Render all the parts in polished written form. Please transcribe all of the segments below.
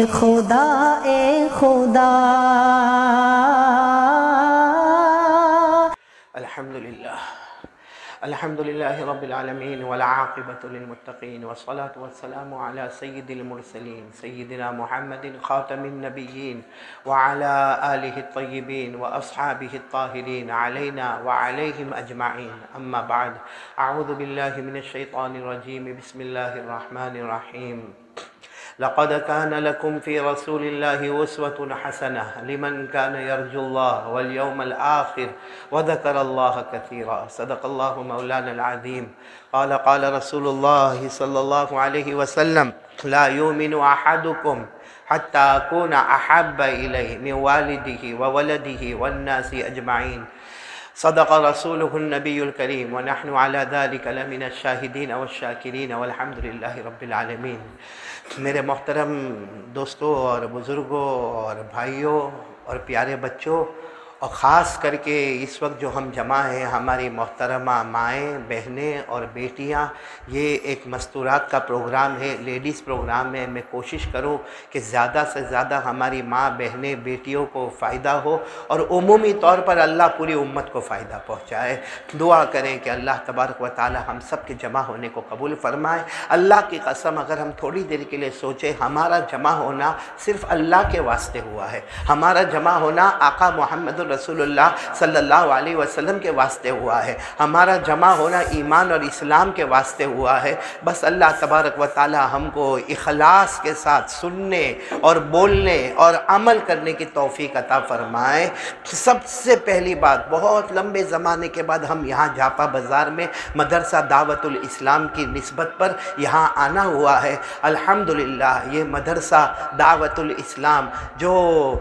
खुदा ए खुदा। अल्हम्दुलिल्लाह रब्बिल आलमीन वल आक़िबतु लिल मुत्तक़ीन वस्सलातु वस्सलामु अला सय्यिदिल मुरसलीन सय्यिदिना मुहम्मदिन ख़ातमिन नबिय्यीन व अला आलिहि त्तय्यिबीन व अस्हाबिहि त्ताहिरीन अलैना व अलैहिम अजमाईन। अम्मा बाद, अऊज़ु बिल्लाहि मिनश शैतानिर रजीम, बिस्मिल्लाहिर रहमानिर रहीम। लक़द कान लकुम फ़ी रसूलिल्लाहि उस्वतुन हसनह लिमन कान यर्जुल्लाह वल यौमल आखिर व ज़करल्लाह कसीरा। सदक़ल्लाहु मौलानल अज़ीम। क़ाल क़ाल रसूलुल्लाह सल्लल्लाहु अलैहि वसल्लम ला युमिनु अहदुकुम हत्ता अकूना अहब्ब इलैहि मिन वालिदिही व वलदिही वन्नासि अजमाईन। सदक़ रसूलुहुन नबियुल करीम व नहनु अला ज़ालिका लमिनश शाहिदीन वश्शाकिरीन वल्हम्दुलिल्लाहि रब्बिल आलमीन। मेरे मोहतरम दोस्तों और बुज़ुर्गों और भाइयों और प्यारे बच्चों, और ख़ास करके इस वक्त जो हम जमा हैं हमारी मोहतरमा माएँ, बहनें और बेटियाँ, ये एक मस्तूरात का प्रोग्राम है, लेडीज़ प्रोग्राम है। मैं कोशिश करूँ कि ज़्यादा से ज़्यादा हमारी माँ, बहनें, बेटियों को फ़ायदा हो और उमूमी तौर पर अल्लाह पूरी उम्मत को फ़ायदा पहुँचाए। दुआ करें कि अल्लाह तबारक व तआला हम सब के जमा होने को कबूल फ़रमाए। अल्लाह की कसम, अगर हम थोड़ी देर के लिए सोचें, हमारा जमा होना सिर्फ़ अल्लाह के वास्ते हुआ है। हमारा जमा होना आका मोहम्मद रसूलुल्लाह सल्लल्लाहु अलैहि वसल्लम के वास्ते हुआ है। हमारा जमा होना ईमान और इस्लाम के वास्ते हुआ है। बस अल्लाह तबारक व तआला हमको इखलास के साथ सुनने और बोलने और अमल करने की तौफीक अता फ़रमाए। सबसे पहली बात, बहुत लंबे ज़माने के बाद हम यहाँ जापा बाज़ार में मदरसा दावतुल इस्लाम की निस्बत पर यहाँ आना हुआ है। अल्हम्दुलिल्लाह, ये मदरसा दावतुल इस्लाम जो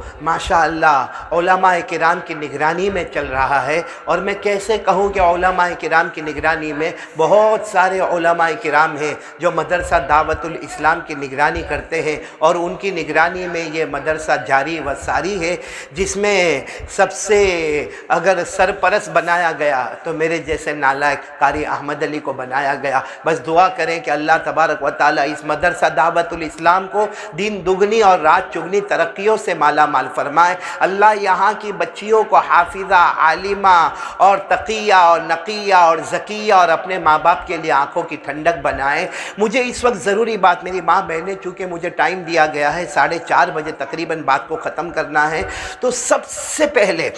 माशाअल्लाह उलमाए किराम की निगरानी में चल रहा है, और मैं कैसे कहूँ कि उलमाए किराम की निगरानी में बहुत सारे उलमाए किराम हैं जो मदरसा दावतुल इस्लाम की निगरानी करते हैं, और उनकी निगरानी में ये मदरसा जारी व सारी है, जिसमें सबसे अगर सरपरस्त बनाया गया तो मेरे जैसे नालायक कारी अहमद अली को बनाया गया। बस दुआ करें कि अल्लाह तबारक व तआला इस मदरसा दावतुल इस्लाम को दिन दुगनी और रात चुगनी तरक्कियों से माला माल फरमाए। अल्लाह यहाँ की बच्चियों को हाफिज़ा, आलिमा और तकिया और नकिया और ज़किया और अपने माँ बाप के लिए आँखों की ठंडक बनाए। मुझे इस वक्त ज़रूरी बात, मेरी माँ बहनें, चूँकि मुझे टाइम दिया गया है 4:30 बजे तकरीबन बात को ख़त्म करना है, तो सबसे पहले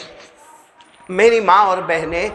मेरी माँ और बहनें,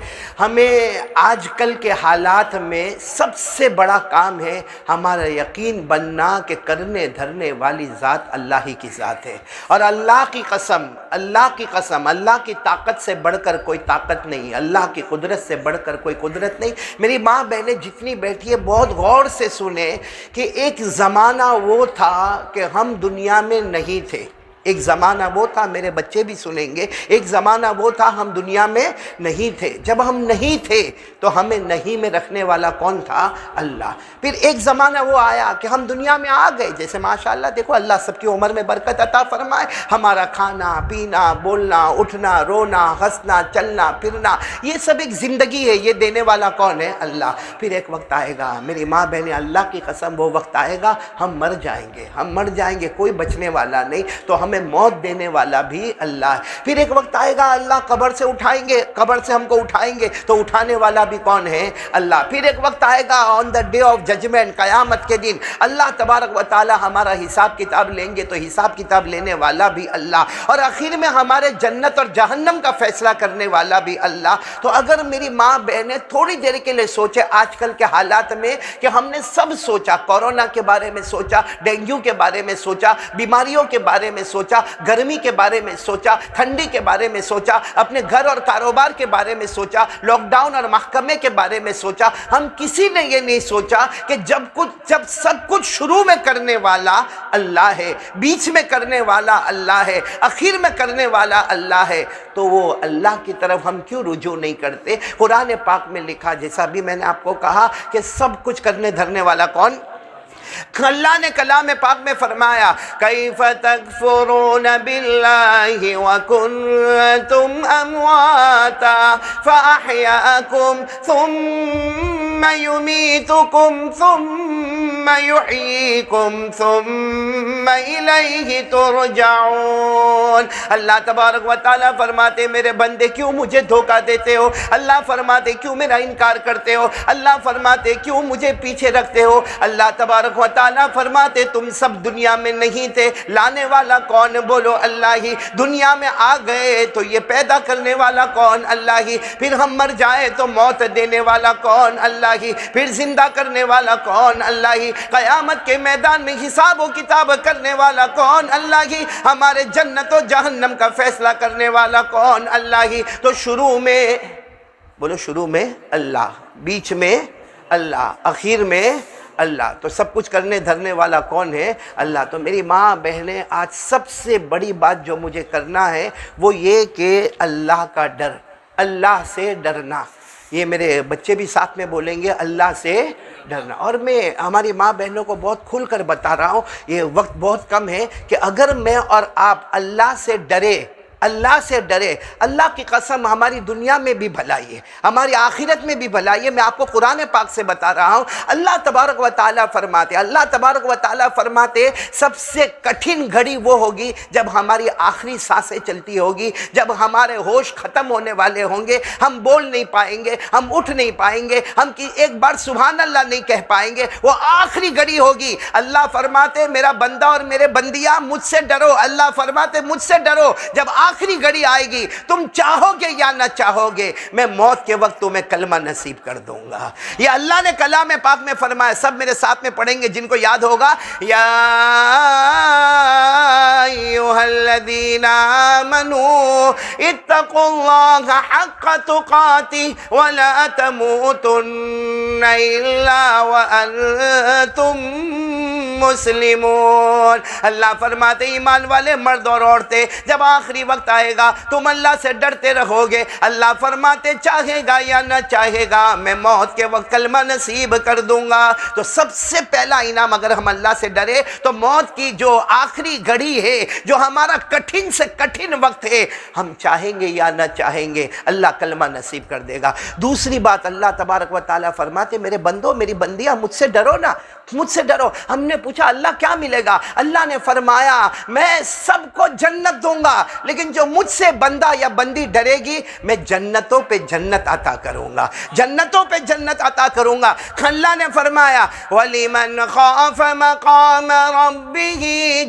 हमें आजकल के हालात में सबसे बड़ा काम है हमारा यकीन बनना कि करने धरने वाली ज़ात अल्लाह ही की ज़ात है। और अल्लाह की कसम, अल्लाह की कसम, अल्लाह की ताकत से बढ़कर कोई ताकत नहीं, अल्लाह की कुदरत से बढ़कर कोई कुदरत नहीं। मेरी माँ बहनें जितनी बैठी है, बहुत गौर से सुने कि एक ज़माना वो था कि हम दुनिया में नहीं थे। एक ज़माना वो था, मेरे बच्चे भी सुनेंगे, एक ज़माना वो था हम दुनिया में नहीं थे। जब हम नहीं थे तो हमें नहीं में रखने वाला कौन था? अल्लाह। फिर एक ज़माना वो आया कि हम दुनिया में आ गए। जैसे माशाअल्लाह, देखो अल्लाह सबकी उम्र में बरकत अता फ़रमाए। हमारा खाना पीना, बोलना, उठना, रोना, हंसना, चलना फिरना, ये सब एक ज़िंदगी है। ये देने वाला कौन है? अल्लाह। फिर एक वक्त आएगा, मेरी माँ बहनें, अल्लाह की कसम, वो वक्त आएगा हम मर जाएंगे, हम मर जाएंगे, कोई बचने वाला नहीं, तो हमें मौत देने वाला भी अल्लाह है। फिर एक वक्त आएगा अल्लाह कब्र से उठाएंगे, कब्र से हमको उठाएंगे, तो उठाने वाला भी कौन है? अल्लाह। फिर एक वक्त आएगा on the day of judgment, क़यामत के दिन अल्लाह तबारक व तआला हमारा हिसाब किताब लेंगे, तो हिसाब किताब लेने वाला भी अल्लाह। और आखिर में हमारे जन्नत और जहन्नम का फैसला करने वाला भी अल्लाह। तो अगर मेरी माँ बहनें थोड़ी देर के लिए सोचे आजकल के हालात में कि हमने सब सोचा, कोरोना के बारे में सोचा, डेंगू के बारे में सोचा, बीमारियों के बारे में सोचा, गर्मी के बारे में सोचा, ठंडी के बारे में सोचा, अपने घर और कारोबार के बारे में सोचा, लॉकडाउन और महकमे के बारे में सोचा, हम किसी ने ये नहीं सोचा कि जब सब कुछ शुरू में करने वाला अल्लाह है, बीच में करने वाला अल्लाह है, आखिर में करने वाला अल्लाह है, तो वो अल्लाह की तरफ हम क्यों रुजू नहीं करते? कुरान पाक में लिखा, जैसा भी मैंने आपको कहा कि सब कुछ करने धरने वाला कौन? अल्लाह ने कलाम पाक में फरमाया, कैफ तकफुरून बिल्लाहि व कुंतुम अमवाता फअहयाकुम सुम्मा युमीतुकुम सुम्मा युहयीकुम सुम्मा इलैहि तुरजाऊन। अल्लाह तबारक व तआला फरमाते मेरे बंदे क्यों मुझे धोखा देते हो, अल्लाह फरमाते क्यों मेरा इनकार करते हो, अल्लाह फरमाते क्यों मुझे पीछे रखते हो। अल्लाह तबारक व तआला फरमाते तुम सब दुनिया में नहीं थे, लाने वाला कौन, बोलो अल्लाह ही। दुनिया में आ गए तो ये पैदा करने वाला कौन, अल्लाह ही। फिर हम मर जाए तो मौत देने वाला कौन, अल्लाह ही। फिर जिंदा करने वाला कौन, अल्लाह ही। क़यामत के मैदान में हिसाब व किताब करने वाला कौन, अल्लाह ही। हमारे जन्नत और जहन्नम का फैसला करने वाला कौन, अल्लाह ही। तो शुरू में बोलो, शुरू में अल्लाह, बीच में अल्लाह, आखिर में अल्लाह। तो सब कुछ करने धरने वाला कौन है, अल्लाह। तो मेरी माँ बहनें, आज सबसे बड़ी बात जो मुझे करना है वो ये कि अल्लाह का डर, अल्लाह से डरना। ये मेरे बच्चे भी साथ में बोलेंगे, अल्लाह से डरना। और मैं हमारी माँ बहनों को बहुत खुल कर बता रहा हूँ, ये वक्त बहुत कम है, कि अगर मैं और आप अल्लाह से डरे, अल्लाह से डरे, अल्लाह की कसम हमारी दुनिया में भी भलाई है, हमारी आखिरत में भी भलाई है। मैं आपको कुरान पाक से बता रहा हूँ। अल्लाह तबारक व तआला फरमाते, अल्लाह तबारक व तआला फरमाते सबसे कठिन घड़ी वो होगी जब हमारी आखिरी सांसें चलती होगी, जब हमारे होश ख़त्म होने वाले होंगे, हम बोल नहीं पाएंगे, हम उठ नहीं पाएंगे, हम कि एक बार सुभान अल्लाह नहीं कह पाएंगे। वो आखिरी घड़ी होगी। अल्लाह फरमाते मेरा बंदा और मेरे बंदियाँ मुझसे डरो, अल्लाह फरमाते मुझसे डरो। जब आखिरी घड़ी आएगी, तुम चाहोगे या ना चाहोगे, मैं मौत के वक्त तुम्हें कलमा नसीब कर दूंगा। ये अल्लाह ने कलाम पाक में फरमाया। सब मेरे साथ में पढ़ेंगे जिनको याद होगा। या अय्युहल्लज़ीना आमनू इत्तक़ुल्लाहा हक़्क़ तुक़ातिह व ला तमूतुन्ना इल्ला व अंतुम मुस्लिमून। अल्लाह फरमाते ईमान वाले मर्द और औरतें, जब आखिरी वक्त आएगा तुम अल्लाह से डरते रहोगे। अल्लाह फरमाते चाहेगा या न चाहेगा, मैं मौत के वक्त कलमा नसीब कर दूंगा। तो सबसे पहला इनाम, अगर हम अल्लाह से डरे तो मौत की जो आखिरी घड़ी है, जो हमारा कठिन से कठिन वक्त है, हम चाहेंगे या न चाहेंगे, अल्लाह कलमा नसीब कर देगा। दूसरी बात, अल्लाह तबारक व तआला फरमाते मेरे बंदो मेरी बंदियाँ मुझसे डरो ना, मुझसे डरो। हमने पूछा अल्लाह क्या मिलेगा, अल्लाह ने फरमाया मैं सबको जन्नत दूंगा, लेकिन जो मुझसे बंदा या बंदी डरेगी मैं जन्नतों पे जन्नत अता करूंगा, जन्नतों पे जन्नत अता करूंगा। अल्लाह ने फरमाया वलिमन खौफ मकाम रब्बिही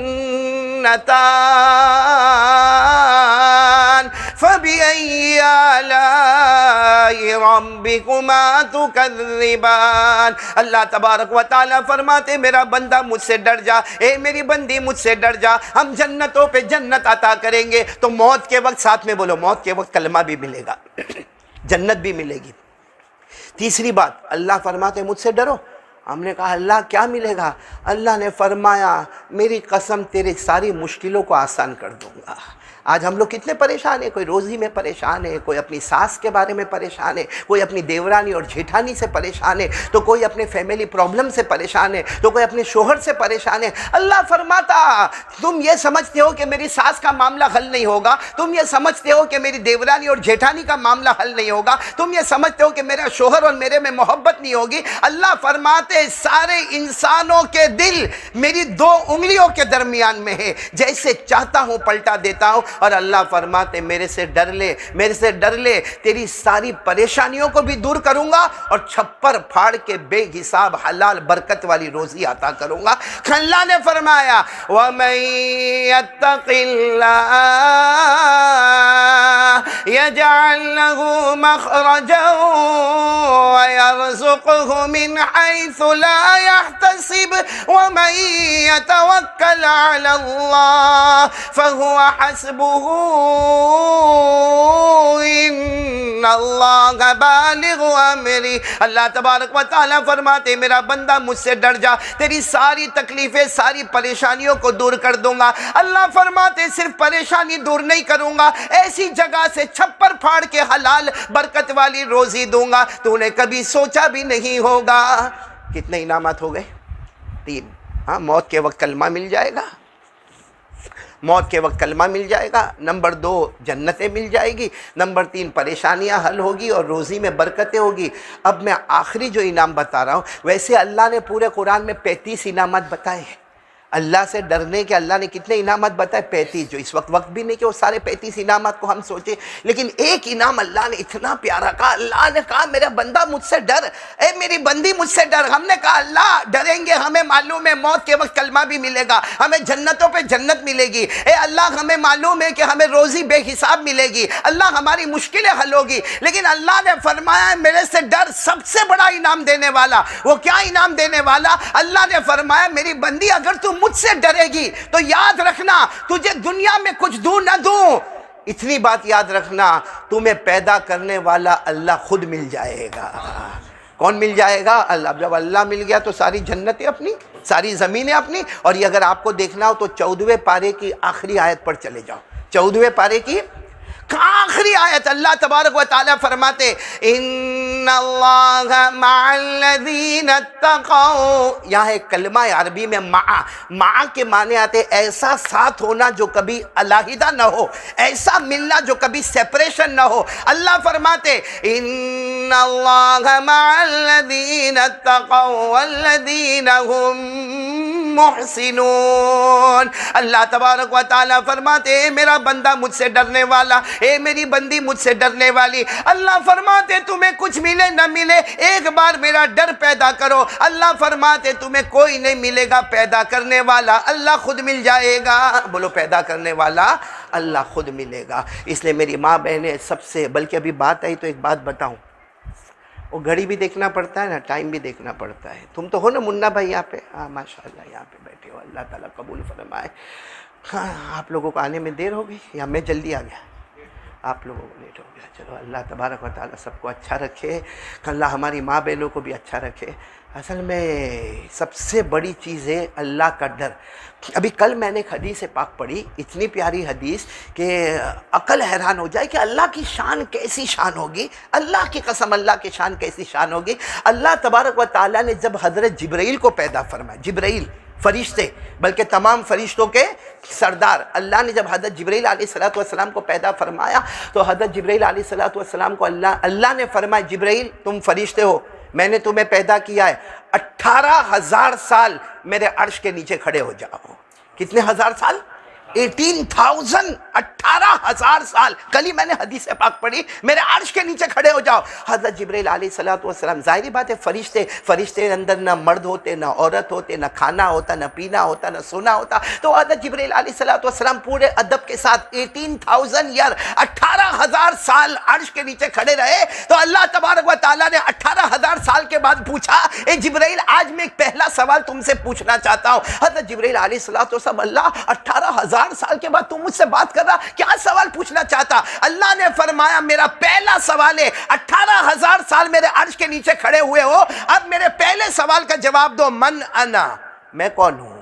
जन्नतान फबिअय्यि आलाइ रब्बिकुमा तुकज़्ज़िबान। अल्लाह तबारक व तआला फरमाते मेरा बंदा मुझसे डर जा, ए मेरी बंदी मुझसे डर जा, हम जन्नतों पे जन्नत अता करेंगे। तो मौत के वक्त, साथ में बोलो, मौत के वक्त कलमा भी मिलेगा, जन्नत भी मिलेगी। तीसरी बात, अल्लाह फरमाते मुझसे डरो। हमने कहा अल्लाह क्या मिलेगा, अल्लाह ने फरमाया मेरी कसम तेरी सारी मुश्किलों को आसान कर दूंगा। आज हम लोग कितने परेशान हैं, कोई रोज़ी में परेशान है, कोई अपनी सास के बारे में परेशान है, कोई अपनी देवरानी और जेठानी से परेशान है, तो कोई अपने फैमिली प्रॉब्लम से परेशान है, तो कोई अपने शोहर से परेशान है। अल्लाह फरमाता तुम ये समझते हो कि मेरी सास का मामला हल नहीं होगा, तुम ये समझते हो कि मेरी देवरानी और जेठानी का मामला हल नहीं होगा, तुम ये समझते हो कि मेरा शोहर और मेरे में मोहब्बत नहीं होगी। अल्लाह फरमाते सारे इंसानों के दिल मेरी दो उंगलियों के दरमियान में है, जैसे चाहता हूँ पलटा देता हूँ। और अल्लाह फरमाते मेरे से डर ले, मेरे से डर ले, तेरी सारी परेशानियों को भी दूर करूंगा और छप्पर फाड़ के बेहिसाब हलाल बरकत वाली रोजी अता करूंगा। अल्लाह ने फरमाया वमन यत्तक़िल्लाह यजअल लहू मखरजन व यरज़ुक़हु मिन हैसु ला यहतसिब वमन यतवक्कल अलल्लाह फहुवा हस्बुहु इन्नल्लाह बालिगु अमरी। अल्लाह तबारक व तआला फरमाते मेरा बंदा मुझसे डर जा, तेरी सारी तकलीफें सारी परेशानियों को दूर कर दूंगा। अल्लाह फरमाते सिर्फ परेशानी दूर नहीं करूंगा, ऐसी जगह से छप्पर फाड़ के हलाल बरकत वाली रोजी दूंगा, तूने कभी सोचा भी नहीं होगा। कितने इनामात हो गए? 3। हाँ, मौत के वक्त कलमा मिल जाएगा, मौत के वक्त कलमा मिल जाएगा, नंबर 2 जन्नतें मिल जाएगी, नंबर 3 परेशानियां हल होगी और रोज़ी में बरकतें होगी। अब मैं आखिरी जो इनाम बता रहा हूँ, वैसे अल्लाह ने पूरे कुरान में 35 इनामत बताए हैं। अल्लाह से डरने के अल्लाह ने कितने इनामत बताए? 35। जो इस वक्त भी नहीं कि वो सारे 35 इनामत को हम सोचे, लेकिन एक इनाम अल्लाह ने इतना प्यारा कहा। अल्लाह ने कहा मेरा बंदा मुझसे डर, ए मेरी बंदी मुझसे डर। हमने कहा अल्लाह डरेंगे, हमें मालूम है मौत के वक्त कलमा भी मिलेगा, हमें जन्नतों पे जन्नत मिलेगी। ए अल्लाह हमें मालूम है कि हमें रोज़ी बेहिसाब मिलेगी, अल्लाह हमारी मुश्किलें हल होगी। लेकिन अल्लाह ने फरमाया मेरे से डर, सबसे बड़ा इनाम देने वाला। वो क्या इनाम देने वाला? अल्लाह ने फरमाया मेरी बंदी अगर तुम मुझसे डरेगी तो याद रखना तुझे दुनिया में कुछ दूं ना दूं, इतनी बात याद रखना, तुम्हें पैदा करने वाला अल्लाह खुद मिल जाएगा। कौन मिल जाएगा? अल्लाह। जब अल्लाह मिल गया तो सारी जन्नतें अपनी, सारी ज़मीनें अपनी। और ये अगर आपको देखना हो तो 14वें पारे की आखिरी आयत पर चले जाओ। 14वें पारे की आखिरी आयत अल्लाह तबारक व तआला फरमाते इन्नल्लाह मअल्लज़ीना तक़ौ। यहाँ एक कलमा है अरबी में मा के माने आते ऐसा साथ होना जो कभी अलहदा न हो, ऐसा मिलना जो कभी सेपरेशन न हो। अल्लाह फरमाते इन्नल्लाह मअल्लज़ीना तक़ौ वल्लज़ीना हुम मुहसिनून। अल्लाह तबारक व तआला फरमाते मेरा बंदा मुझसे डरने वाला, ए मेरी बंदी मुझसे डरने वाली। अल्लाह फरमाते तुम्हें कुछ मिले न मिले एक बार मेरा डर पैदा करो। अल्लाह फरमाते तुम्हें कोई नहीं मिलेगा, पैदा करने वाला अल्लाह खुद मिल जाएगा। बोलो पैदा करने वाला अल्लाह खुद मिलेगा। इसलिए मेरी माँ बहनें सबसे, बल्कि अभी बात आई तो एक बात बताऊं, वो घड़ी भी देखना पड़ता है ना, टाइम भी देखना पड़ता है। तुम तो हो ना मुन्ना भाई यहाँ पे? हाँ माशाल्लाह यहाँ पे बैठे हो, अल्लाह ताला कबूल फरमाए। हाँ आप लोगों को आने में देर हो गई या मैं जल्दी आ गया? आप लोगों को लेट हो गया। चलो अल्लाह तबारक व तआला सबको अच्छा रखे, अल्लाह हमारी माँ बहनों को भी अच्छा रखे। असल में सबसे बड़ी चीज़ है अल्लाह का डर। अभी कल मैंने एक हदीस पाक पढ़ी, इतनी प्यारी हदीस कि अकल हैरान हो जाए कि अल्लाह की शान कैसी शान होगी। अल्लाह की कसम अल्लाह की शान कैसी शान होगी। अल्लाह तबारक व तआला ने जब हज़रत जिब्राइल को पैदा फरमाया, जिब्राइल फरिश्ते बल्कि तमाम फरिश्तों के सरदार, अल्लाह ने जब हज़रत जिब्राइल अलैहिस्सलाम को पैदा फरमाया तो हज़रत जिब्राइल अलैहिस्सलाम को अल्लाह ने फरमाया जिब्राइल तुम फरिश्ते हो, मैंने तुम्हें पैदा किया है, 18,000 साल मेरे अर्श के नीचे खड़े हो जाओ। कितने हज़ार साल? 18,000, 18,000 साल। कल ही मैंने हदीस पाक पढ़ी, मेरे अर्श के नीचे खड़े हो जाओ। हज़रत जिब्राइल अलैहिस्सलाम, जाहिर बात है फरिश्ते अंदर ना मर्द होते ना औरत होते, ना खाना होता ना पीना होता ना सोना होता। तो हज़रत जिब्राइल अलैहिस्सलाम पूरे अदब के साथ 18,000 ईयर, 18,000 साल अर्श के नीचे खड़े रहे। तो अल्लाह तबारक व तआला ने 18,000 साल के बाद पूछा, ए जिब्राइल आज मैं एक पहला सवाल तुमसे पूछना चाहता हूँ। हज़रत जिब्राइल अलैहिस्सलाम, अल्लाह 18,000 साल के बाद तुम मुझसे बात कर रहा, क्या सवाल पूछना चाहता? अल्लाह ने फरमाया मेरा पहला सवाल है, 18,000 साल मेरे अर्श के नीचे खड़े हुए हो, अब मेरे पहले सवाल का जवाब दो, मन अना, मैं कौन हूं?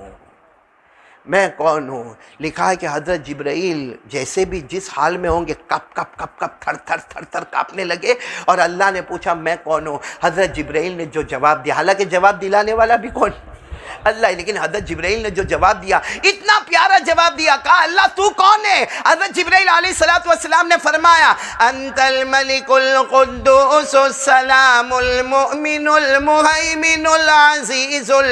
मैं कौन हूं? लिखा है कि हजरत जिब्राइल जैसे भी जिस हाल में होंगे कप कप कप कप थर थर थर थर कांपने लगे। और अल्लाह ने पूछा मैं कौन हूं? हजरत जिब्राइल ने जो जवाब दिया, हालांकि जवाब दिलाने वाला भी कौन? अल्लाह, लेकिन हज़रत जिब्राइल ने जो जवाब दिया, इतना प्यारा जवाब दिया। कहा अल्लाह तू कौन है? हज़रत जिब्राइल अलैहिस्सलाम ने फरमाया अंतल मलिकुल कुद्दूसुस सलामुल मुमिनुल मुहैमिनुल अज़ीज़ुल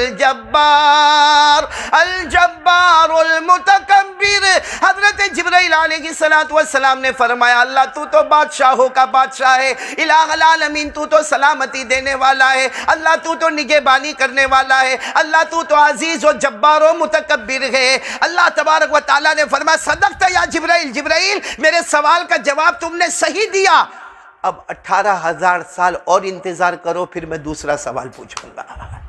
जब्बार अल जब्बारुल मुतकब्बिर। हज़रत जिब्राइल अलैहिस्सलाम ने फरमाया अल्लाह तू तो बादशाहों का बादशाह है, इलाहुल आलमीन तू तो सलामती देने वाला है, अल्लाह तू तो निगहबानी करने वाला है, अल्लाह तू तो अजीज और जब्बार और मुतकब्बिर है। अल्लाह तबारक व तआला ने फरमाया सदक़ता या जिब्राइल, जिब्राइल मेरे सवाल का जवाब तुमने सही दिया। अब 18,000 साल और इंतजार करो, फिर मैं दूसरा सवाल पूछूंगा।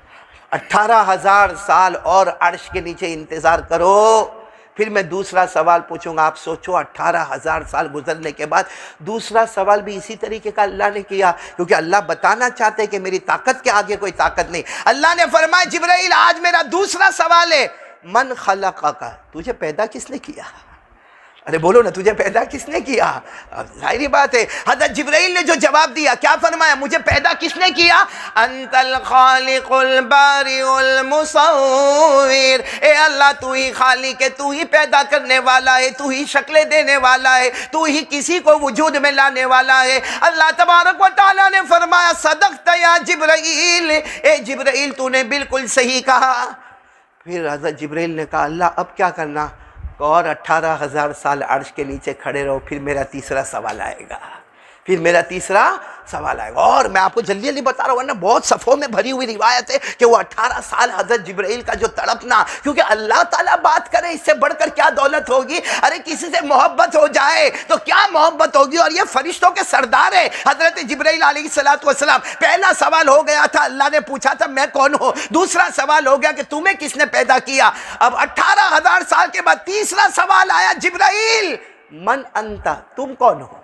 18,000 साल और अर्श के नीचे इंतजार करो, फिर मैं दूसरा सवाल पूछूंगा। आप सोचो 18,000 साल गुजरने के बाद दूसरा सवाल भी इसी तरीके का अल्लाह ने किया, क्योंकि अल्लाह बताना चाहते हैं कि मेरी ताकत के आगे कोई ताकत नहीं। अल्लाह ने फरमाया जिब्राइल आज मेरा दूसरा सवाल है, मन खलक़का, तुझे पैदा किसने किया? अरे बोलो ना, तुझे पैदा किसने किया? जाहिर बात है, हज़रत जिब्राइल ने जो जवाब दिया, क्या फरमाया? मुझे पैदा किसने किया? अंतल खालिकुल बारिउल मुसव्विर, ए अल्लाह तू ही खालिक है, तू ही पैदा करने वाला है, तू ही शक्लें देने वाला है, तू ही किसी को वजूद में लाने वाला है। अल्लाह तबारक व तआला ने फरमाया सदक़त या जिब्राइल, ए जिब्राइल तूने बिल्कुल सही कहा। फिर हज़रत जिब्राइल ने कहा अल्लाह अब क्या करना? और 18,000 साल अर्श के नीचे खड़े रहो, फिर मेरा तीसरा सवाल आएगा, फिर मेरा तीसरा सवाल आएगा। और मैं आपको जल्दी जल्दी बता रहा हूँ, वरना बहुत सफ़ों में भरी हुई रिवायत है कि वो 18 साल हज़रत जिब्राइल का जो तड़पना, क्योंकि अल्लाह ताला बात करे इससे बढ़कर क्या दौलत होगी। अरे किसी से मोहब्बत हो जाए तो क्या मोहब्बत होगी, और ये फरिश्तों के सरदार है हज़रत जिब्राइल अलैहिस्सलातु वस्सलाम। पहला सवाल हो गया था, अल्लाह ने पूछा था मैं कौन हूँ। दूसरा सवाल हो गया कि तुम्हें किसने पैदा किया। अब 18,000 साल के बाद तीसरा सवाल आया, जिब्राइल मन अंता, तुम कौन हो?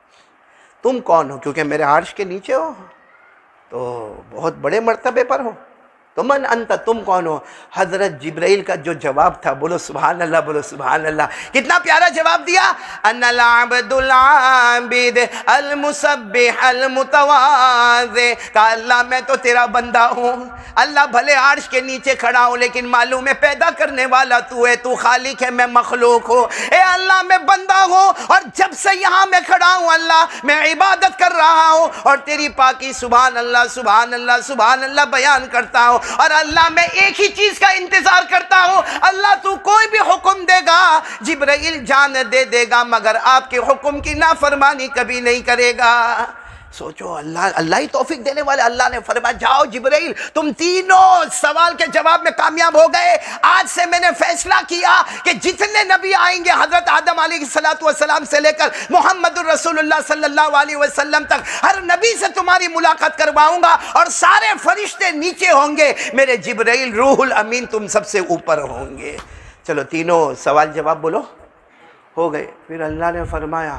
तुम कौन हो? क्योंकि मेरे अर्श के नीचे हो तो बहुत बड़े मर्तबे पर हो, तो मन अंत, तुम कौन हो? हज़रत जिब्राइल का जो जवाब था, बोलो सुभान अल्लाह, बोलो सुभान अल्लाह, कितना प्यारा जवाब दिया। अन्नल अब्दुल आबिद अल मुसब्बिह अल मुतवाज़ि, का अल्लाह मैं तो तेरा बंदा हूँ। अल्लाह भले अर्श के नीचे खड़ा हूँ, लेकिन मालूम है पैदा करने वाला तू है, तू खालिक है, मैं मखलूक हूँ। ए अल्लाह मैं बंदा हूँ, और जब से यहाँ मैं खड़ा हूँ अल्लाह मैं इबादत कर रहा हूँ और तेरी पाकी सुभान अल्लाह सुभान अल्लाह सुभान अल्लाह बयान करता हूँ। और अल्लाह मैं एक ही चीज का इंतजार करता हूँ, अल्लाह तू कोई भी हुक्म देगा जिब्राइल जान दे देगा, मगर आपके हुक्म की नाफरमानी कभी नहीं करेगा। सोचो, अल्लाह ही तौफीक देने वाले। अल्लाह ने फरमाया जाओ जिब्राइल, तुम तीनों सवाल के जवाब में कामयाब हो गए। आज से मैंने फैसला किया कि जितने नबी आएंगे हजरत आदम अलैहिस्सलातु वस्सलाम से लेकर मोहम्मदुर रसूलुल्लाह सल्लल्लाहु अलैहि वसल्लम तक हर नबी से तुम्हारी मुलाकात करवाऊंगा, और सारे फरिश्ते नीचे होंगे, मेरे जिब्राइल रूहुल अमीन तुम सबसे ऊपर होंगे। चलो तीनों सवाल जवाब बोलो हो गए। फिर अल्लाह ने फरमाया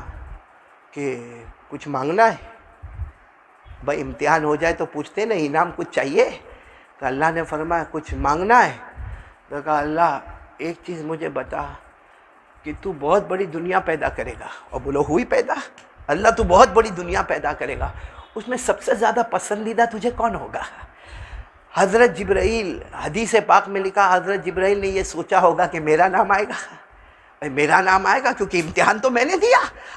कि कुछ मांगना है? भाई इम्तिहान हो जाए तो पूछते ना इनाम कुछ चाहिए। तो अल्लाह ने फरमाया कुछ मांगना है? तो कहा अल्लाह एक चीज़ मुझे बता कि तू बहुत बड़ी दुनिया पैदा करेगा। और बोलो हुई पैदा? अल्लाह तू बहुत बड़ी दुनिया पैदा करेगा, उसमें सबसे ज़्यादा पसंदीदा तुझे कौन होगा? हज़रत जिब्राइल, हदीस पाक में लिखा हज़रत जिब्राइल ने ये सोचा होगा कि मेरा नाम आएगा, मेरा नाम आएगा, क्योंकि इम्तिहान तो मैंने दिया।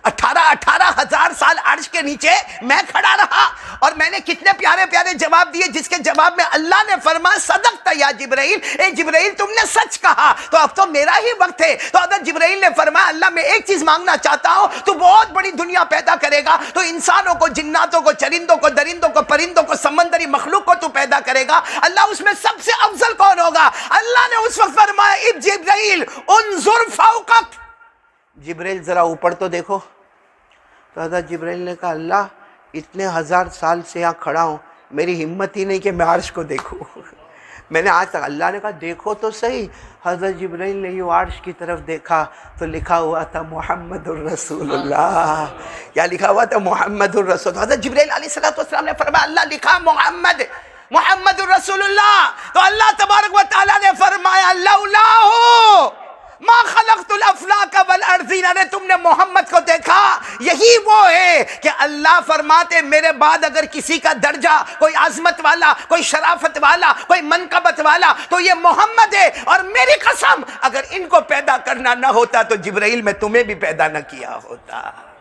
18,000 साल अर्श के नीचे मैं खड़ा रहा और मैंने कितने प्यारे प्यारे जवाब दिए, जिसके जवाब में अल्लाह ने फरमाया सदक़त या जिब्राइल, ए जिब्राइल तुमने सच कहा, तो अब तो मेरा ही वक्त है। तो हज़रत जिब्राइल ने फरमाया अल्लाह मैं एक चीज मांगना चाहता हूं, तू बहुत बड़ी दुनिया पैदा करेगा, तो इंसानों को, जिन्नातों को, चरिंदों को, दरिंदों को, परिंदों को, समंदरी मखलूक को तू पैदा करेगा। अल्लाह उसमें सबसे अफजल कौन होगा? अल्लाह ने उस वक्त फरमाया इब जिब्राइल उन्जुर फौका, जिब्राइल जरा ऊपर तो देखो। तो हज़रत जिब्राइल ने कहा अल्लाह इतने 1000 साल से यहाँ खड़ा हूँ, मेरी हिम्मत ही नहीं कि मैं अर्श को देखूँ। मैंने आज तक, अल्लाह ने कहा देखो तो सही। हज़रत जिब्राइल ने यूँ अर्श की तरफ देखा तो लिखा हुआ था मुहम्मदुर रसूलुल्लाह। क्या लिखा हुआ था? मुहम्मदुर रसूल। हज़रत जिब्राइल अलैहिस्सलातु वस्सलाम ने फरमाया अल्लाह लिखा मोहम्मद, मुहम्मदुर रसूलुल्लाह। तो अल्लाह तबारक व तआला ने फरमाया लौलाहु मा खलक़तुल अफ़लाक वल अर्ज़ीन, ने तुमने मोहम्मद को देखा, यही वो है कि अल्लाह फरमाते मेरे बाद अगर किसी का दर्जा, कोई आज़मत वाला, कोई शराफत वाला, कोई मनकबत वाला, तो ये मोहम्मद है। और मेरी कसम अगर इनको पैदा करना ना होता तो जिब्राइल में तुम्हें भी पैदा न किया होता।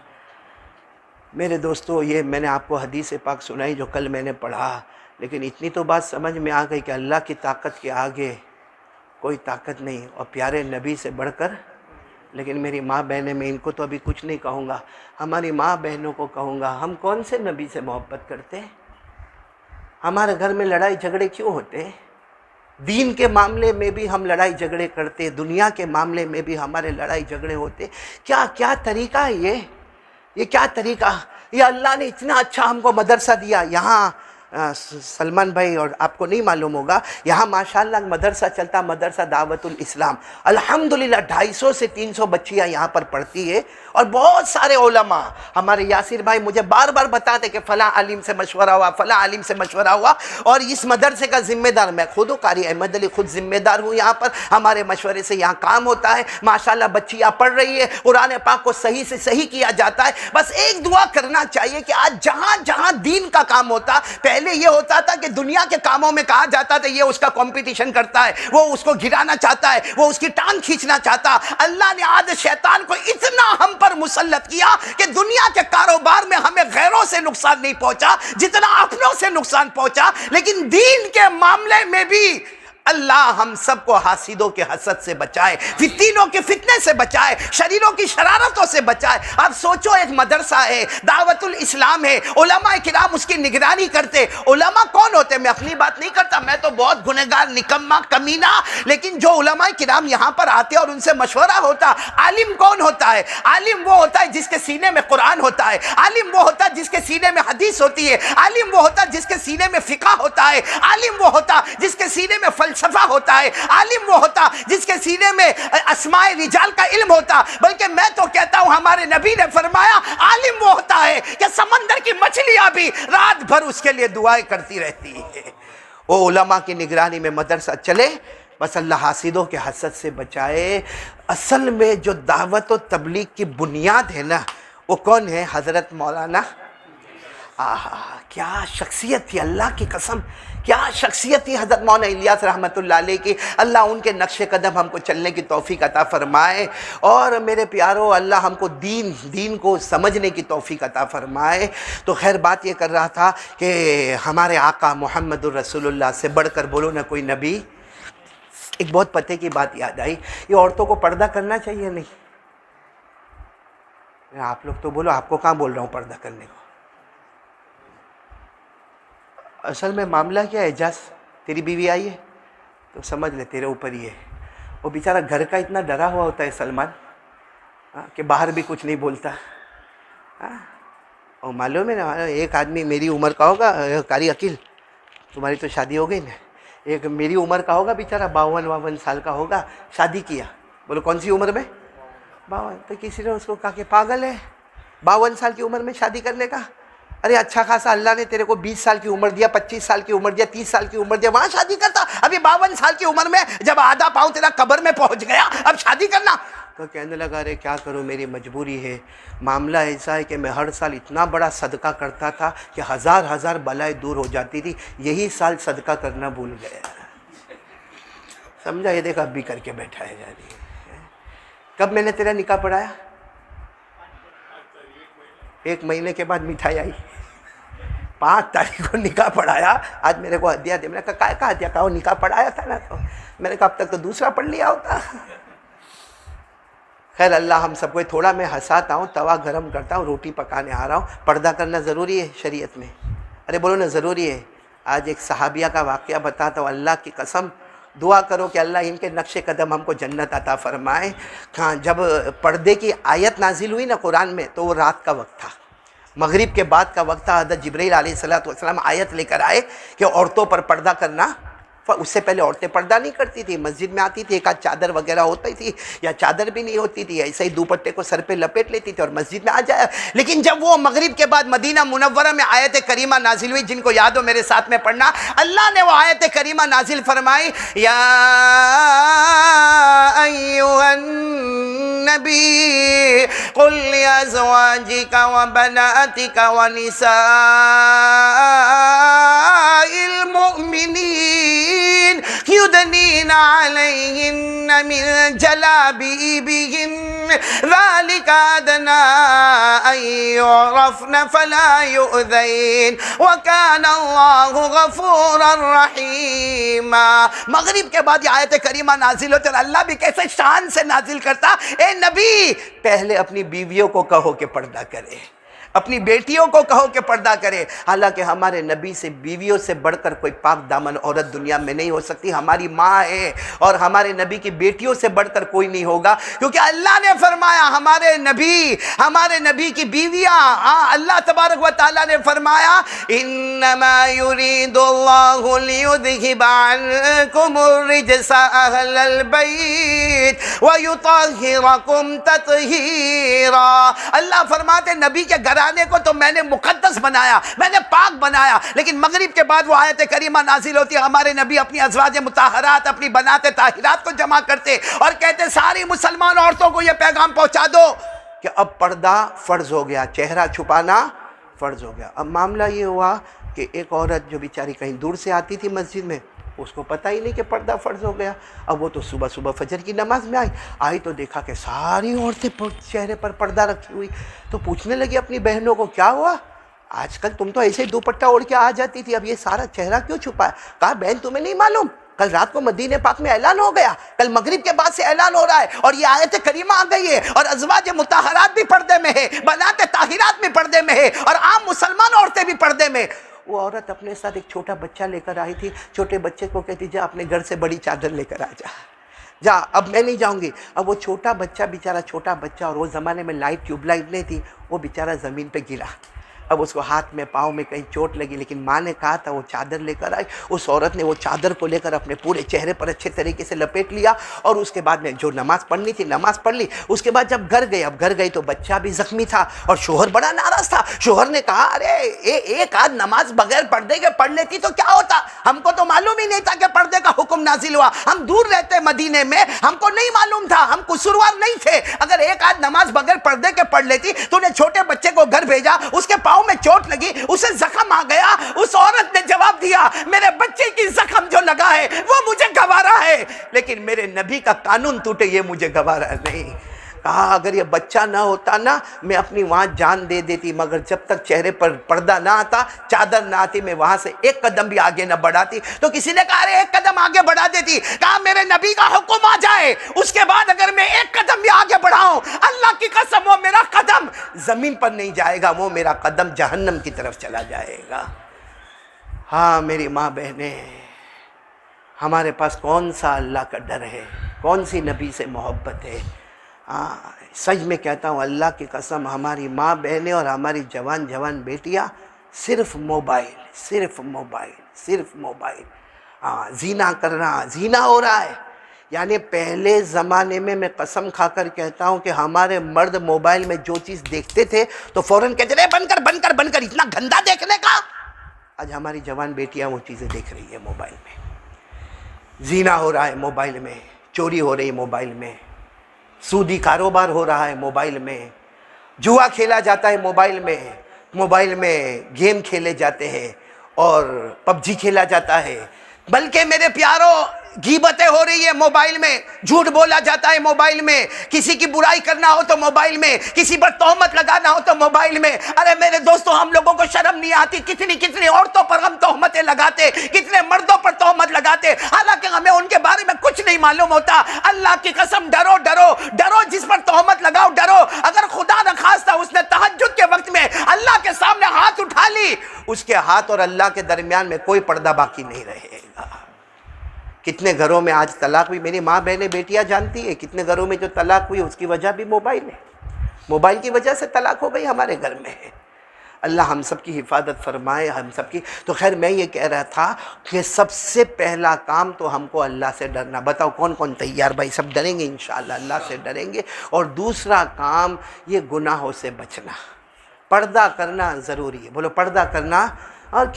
मेरे दोस्तों, ये मैंने आपको हदीस पाक सुनाई जो कल मैंने पढ़ा, लेकिन इतनी तो बात समझ में आ गई कि अल्लाह की ताकत के आगे कोई ताकत नहीं, और प्यारे नबी से बढ़कर। लेकिन मेरी माँ बहनें, मैं इनको तो अभी कुछ नहीं कहूँगा, हमारी माँ बहनों को कहूँगा, हम कौन से नबी से मोहब्बत करते हैं? हमारे घर में लड़ाई झगड़े क्यों होते हैं? दीन के मामले में भी हम लड़ाई झगड़े करते, दुनिया के मामले में भी हमारे लड़ाई झगड़े होते। क्या क्या तरीका है ये क्या तरीका? ये अल्लाह ने इतना अच्छा हमको मदरसा दिया, यहाँ सलमान भाई और आपको नहीं मालूम होगा, यहाँ माशाल्लाह मदरसा चलता, मदरसा दावतुल इस्लाम। अल्हम्दुलिल्लाह 250 से 300 बच्चियाँ यहाँ पर पढ़ती है और बहुत सारे उलमा। हमारे यासिर भाई मुझे बार बार बताते कि फ़लाँ आलिम से मशवरा हुआ, फ़लाँ आलिम से मशवरा हुआ। और इस मदरसे का ज़िम्मेदार मैं खुद हूँ, कारी अहमद अली खुद ज़िम्मेदार हूँ। यहाँ पर हमारे मशवरे से यहाँ काम होता है। माशाल्लाह बच्चियाँ पढ़ रही है, कुरान पाक को सही से सही किया जाता है। बस एक दुआ करना चाहिए कि आज जहाँ जहाँ दीन का काम होता, पहले ये होता था कि दुनिया के कामों में कहा जाता था ये उसका कंपटीशन करता है, वो उसको गिराना चाहता है, वो उसकी टांग खींचना चाहता। अल्लाह ने आज शैतान को इतना हम पर मुसल्लत किया कि दुनिया के कारोबार में हमें गैरों से नुकसान नहीं पहुंचा जितना अपनों से नुकसान पहुंचा, लेकिन दीन के मामले में भी अल्लाह हम सबको हासिदों के हसद से बचाए, फितीनों के फितने से बचाए, शरीरों की शरारतों से बचाए। अब सोचो एक मदरसा है, दावतुल इस्लाम है, उलमा किराम उसकी निगरानी करते। उलमा कौन होते? मैं अपनी बात नहीं करता, मैं तो बहुत गुनहगार, निकम्मा, कमीना, लेकिन जो उलमा किराम यहाँ पर आते और उनसे मशवरा होता। आलिम कौन होता है? आलिम वो होता है जिसके सीने में कुरान होता है, आलिम वो होता है जिसके सीने में हदीस होती है, आलिम वो होता है जिसके सीने में फिक़ा होता है, आलिम वो होता जिसके सीने में फलसफा होता है, आलिम वो होता जिसके सीने में अस्माए रिजाल का इल्म होता। बल्कि मैं तो कहता हूं हमारे नबी ने फरमाया आलिम वो होता है कि समंदर की मछलियां भी रात भर उसके लिए दुआएं करती रहती है। वो उलमा की निगरानी में मदरसा चले, बस अल्लाह हासिदों के हसद से बचाए। असल में जो दावत और तबलीग की बुनियाद है ना, वो कौन है? हज़रत मौलाना। आहा, क्या शख्सियत थी, अल्लाह की कसम, क्या शख्सियत थी हज़रत मौलाना इलियास रहमतुल्लाह अलैह की। अल्लाह उनके नक्शे कदम हमको चलने की तौफीक अता फरमाए। और मेरे प्यारो, अल्लाह हमको दीन को समझने की तौफीक अता फरमाए। तो खैर बात ये कर रहा था कि हमारे आका मोहम्मदुर रसूलुल्लाह से बढ़कर बोलो ना कोई नबी। एक बहुत पते की बात याद आई, ये औरतों को पर्दा करना चाहिए नहीं? आप लोग तो बोलो, आपको कहाँ बोल रहा हूँ पर्दा करने को। असल में मामला क्या है, एजाज तेरी बीवी आई है तो समझ ले तेरे ऊपर ही है। वो बेचारा घर का इतना डरा हुआ होता है सलमान, कि बाहर भी कुछ नहीं बोलता। और मालूम है ना, एक आदमी मेरी उम्र का होगा, कारी अकील तुम्हारी तो शादी हो गई ना, एक मेरी उम्र का होगा बेचारा, 52 साल का होगा, शादी किया। बोलो कौन सी उम्र में? 52। तो किसी ने उसको कहा कि पागल है 52 साल की उम्र में शादी करने का। अरे अच्छा खासा अल्लाह ने तेरे को 20 साल की उम्र दिया, 25 साल की उम्र दिया, 30 साल की उम्र दिया, वहाँ शादी करता। अभी 52 साल की उम्र में जब आधा पाँव तेरा कब्र में पहुँच गया, अब शादी करना? तो कहने लगा अरे क्या करूँ, मेरी मजबूरी है। मामला ऐसा है कि मैं हर साल इतना बड़ा सदका करता था कि हज़ार बलाएं दूर हो जाती थी, यही साल सदका करना भूल गया। समझा? ये देख अब भी करके बैठा है जानी। कब मैंने तेरा निकाह पढ़ाया? 1 महीने के बाद मिठाई आई। 5 तारीख को निकाह पढ़ाया, आज मेरे को हदिया दे। मैंने कहा क्या हदिया? कहा निकाह पढ़ाया था ना। तो मैंने कहा अब तक तो दूसरा पढ़ लिया होता। खैर अल्लाह हम सबको, थोड़ा मैं हंसाता हूँ, तवा गरम करता हूँ, रोटी पकाने आ रहा हूँ। पर्दा करना ज़रूरी है शरीयत में? अरे बोलो ना ज़रूरी है। आज एक सहाबिया का वाक़या बताता हूँ, अल्लाह की कसम दुआ करो कि अल्लाह इनके नक्शे कदम हमको जन्नत अता फरमाए। हाँ, जब पर्दे की आयत नाजिल हुई ना कुरान में, तो वो रात का वक्त था, मगरिब के बाद का वक्त था। हज़रत जिब्रील अलैहिस्सलातु वस्सलाम आयत लेकर आए कि औरतों पर पर्दा करना। उससे पहले औरतें पर्दा नहीं करती थी, मस्जिद में आती थी, एक आध चादर वगैरह होती थी, या चादर भी नहीं होती थी, ऐसे ही दुपट्टे को सर पे लपेट लेती थी और मस्जिद में आ जाए। लेकिन जब वो मगरिब के बाद मदीना मुनव्वरा में आयत करीमा नाजिल हुई, जिनको याद हो मेरे साथ में पढ़ना, अल्लाह ने वो आयत करीमा नाजिल फरमाई, या अय्युहन नबी कुल लिअज़वाजिका व बनातिका व निसाइल मुमिनीन युदनीना अलैहिन्ना मिन जलाबीबिहिन ज़ालिका अदना अन युरफ़्न फला युज़ैन व काना अल्लाहु गफ़ूरर रहीमा। मगरिब के बाद ये आयत करीमा नाजिल होती है। अल्लाह भी कैसे शान से नाजिल करता, ए नबी पहले अपनी बीवियों को कहो कि पर्दा करे। अपनी बेटियों को कहो कि पर्दा करे। हालांकि हमारे नबी से बीवियों से बढ़कर कोई पाक दामन औरत दुनिया में नहीं हो सकती, हमारी माँ है, और हमारे नबी की बेटियों से बढ़कर कोई नहीं होगा, क्योंकि अल्लाह ने फरमाया हमारे नबी की बीवियां, अल्लाह तबारक व तआला ने फरमाया इन्नमा युरीदुल्लाहु लियुज़हिबा अन्कुमुर रिजसा अहलल बैत व युतहिरकुम तत्हीरा। अल्लाह फरमाते नबी के घराने को तो मैंने मुकद्दस बनाया, मैंने पाक बनाया, लेकिन मगरिब के बाद वो आयत करीमा नाजिल होती है, हमारे नबी अपनी अज़वाज मुताहरात, अपनी बनाते ताहिरात को जमा करते और कहते सारी मुसलमान औरतों को यह पैगाम पहुंचा दो कि अब पर्दा फर्ज हो गया, चेहरा छुपाना फर्ज हो गया। अब मामला ये हुआ कि एक औरत जो बेचारी कहीं दूर से आती थी मस्जिद में, उसको पता ही नहीं कि पर्दा फ़र्ज हो गया। अब वो तो सुबह सुबह फजर की नमाज में आई तो देखा कि सारी औरतें चेहरे पर पर्दा रखी हुई, तो पूछने लगी अपनी बहनों को क्या हुआ, आजकल तुम तो ऐसे ही दुपट्टा ओढ़ के आ जाती थी, अब ये सारा चेहरा क्यों छुपा है? कहा बहन तुम्हें नहीं मालूम, कल रात को मदीने पाक में ऐलान हो गया, कल मगरिब के बाद से ऐलान हो रहा है और ये आयत करीमा आ गई है और अज़वाज मुताहरात भी पर्दे में है, बनाते ताहिरात भी पर्दे में है और आम मुसलमान औरतें भी पर्दे में। वो औरत अपने साथ एक छोटा बच्चा लेकर आई थी, छोटे बच्चे को कहती जा अपने घर से बड़ी चादर लेकर आ जा, अब मैं नहीं जाऊंगी। अब वो छोटा बच्चा, बेचारा छोटा बच्चा, और वो ज़माने में लाइट ट्यूबलाइट नहीं थी, वो बेचारा ज़मीन पे गिरा। अब उसको हाथ में पाँव में कहीं चोट लगी, लेकिन माँ ने कहा था वो चादर लेकर आई। उस औरत ने वो चादर को लेकर अपने पूरे चेहरे पर अच्छे तरीके से लपेट लिया और उसके बाद में जो नमाज़ पढ़नी थी नमाज़ पढ़ ली। उसके बाद जब घर गई, अब घर गई तो बच्चा भी ज़ख्मी था और शोहर बड़ा नाराज़ था। शोहर ने कहा अरे एक आध नमाज बगैर पर्दे के पढ़ लेती तो क्या होता, हमको तो मालूम ही नहीं था कि पर्दे का हुक्म नाजिल हुआ, हम दूर रहते मदीने में, हमको नहीं मालूम था, हम कसूरवार नहीं थे। अगर एक आध नमाज बगैर पर्दे के पढ़ लेती, तूने छोटे बच्चे को घर भेजा, उसके पाँव में चोट लगी, उसे जख्म आ गया। उस औरत ने जवाब दिया मेरे बच्चे की जख्म जो लगा है वो मुझे गवारा है, लेकिन मेरे नबी का कानून टूटे ये मुझे गवारा नहीं। कहा अगर ये बच्चा ना होता ना मैं अपनी वहाँ जान दे देती, मगर जब तक चेहरे पर पर्दा ना आता, चादर ना आती, मैं वहाँ से एक कदम भी आगे ना बढ़ाती। तो किसी ने कहा अरे एक कदम आगे बढ़ा देती। कहा मेरे नबी का हुक्म आ जाए, उसके बाद अगर मैं एक कदम भी आगे बढ़ाऊं, अल्लाह की कसम वो मेरा कदम जमीन पर नहीं जाएगा, वो मेरा कदम जहन्नम की तरफ चला जाएगा। हाँ मेरी माँ बहने, हमारे पास कौन सा अल्लाह का डर है, कौन सी नबी से मोहब्बत है। सच में कहता हूँ अल्लाह की कसम, हमारी माँ बहनें और हमारी जवान जवान बेटियाँ सिर्फ मोबाइल जीना करना, जीना हो रहा है। यानी पहले ज़माने में मैं कसम खाकर कहता हूँ कि हमारे मर्द मोबाइल में जो चीज़ देखते थे तो फ़ौरन कहते थे बनकर इतना गंदा देखने का। आज हमारी जवान बेटियाँ वो चीज़ें देख रही है मोबाइल में, जीना हो रहा है मोबाइल में, चोरी हो रही है मोबाइल में, सूदी कारोबार हो रहा है मोबाइल में, जुआ खेला जाता है मोबाइल में गेम खेले जाते हैं और पबजी खेला जाता है। बल्कि मेरे प्यारों गीबतें हो रही है मोबाइल में, झूठ बोला जाता है मोबाइल में, किसी की बुराई करना हो तो मोबाइल में, किसी पर तोहमत लगाना हो तो मोबाइल में। अरे मेरे दोस्तों हम लोगों को शर्म नहीं आती, कितनी औरतों पर हम तोहमतें लगाते, कितने मर्दों पर तोहमत लगाते, हालांकि हमें उनके बारे में कुछ नहीं मालूम होता। अल्लाह की कसम डरो, जिस पर तोहमत लगाओ डरो। अगर खुदा न खास्ता उसने तहज्जुद के वक्त में अल्लाह के सामने हाथ उठा ली, उसके हाथ और अल्लाह के दरमियान में कोई पर्दा बाकी नहीं रहेगा। कितने घरों में आज तलाक हुई, मेरी माँ बहनें बेटियाँ जानती है, कितने घरों में जो तलाक हुई उसकी वजह भी मोबाइल है। मोबाइल की वजह से तलाक हो गई हमारे घर में है। अल्लाह हम सब की हिफाजत फरमाए, हम सब की। तो खैर मैं ये कह रहा था कि सबसे पहला काम तो हमको अल्लाह से डरना। बताओ कौन कौन तैयार? भाई सब डरेंगे इंशाअल्लाह, अल्लाह से डरेंगे। और दूसरा काम ये गुनाहों से बचना, पर्दा करना ज़रूरी है। बोलो पर्दा करना। और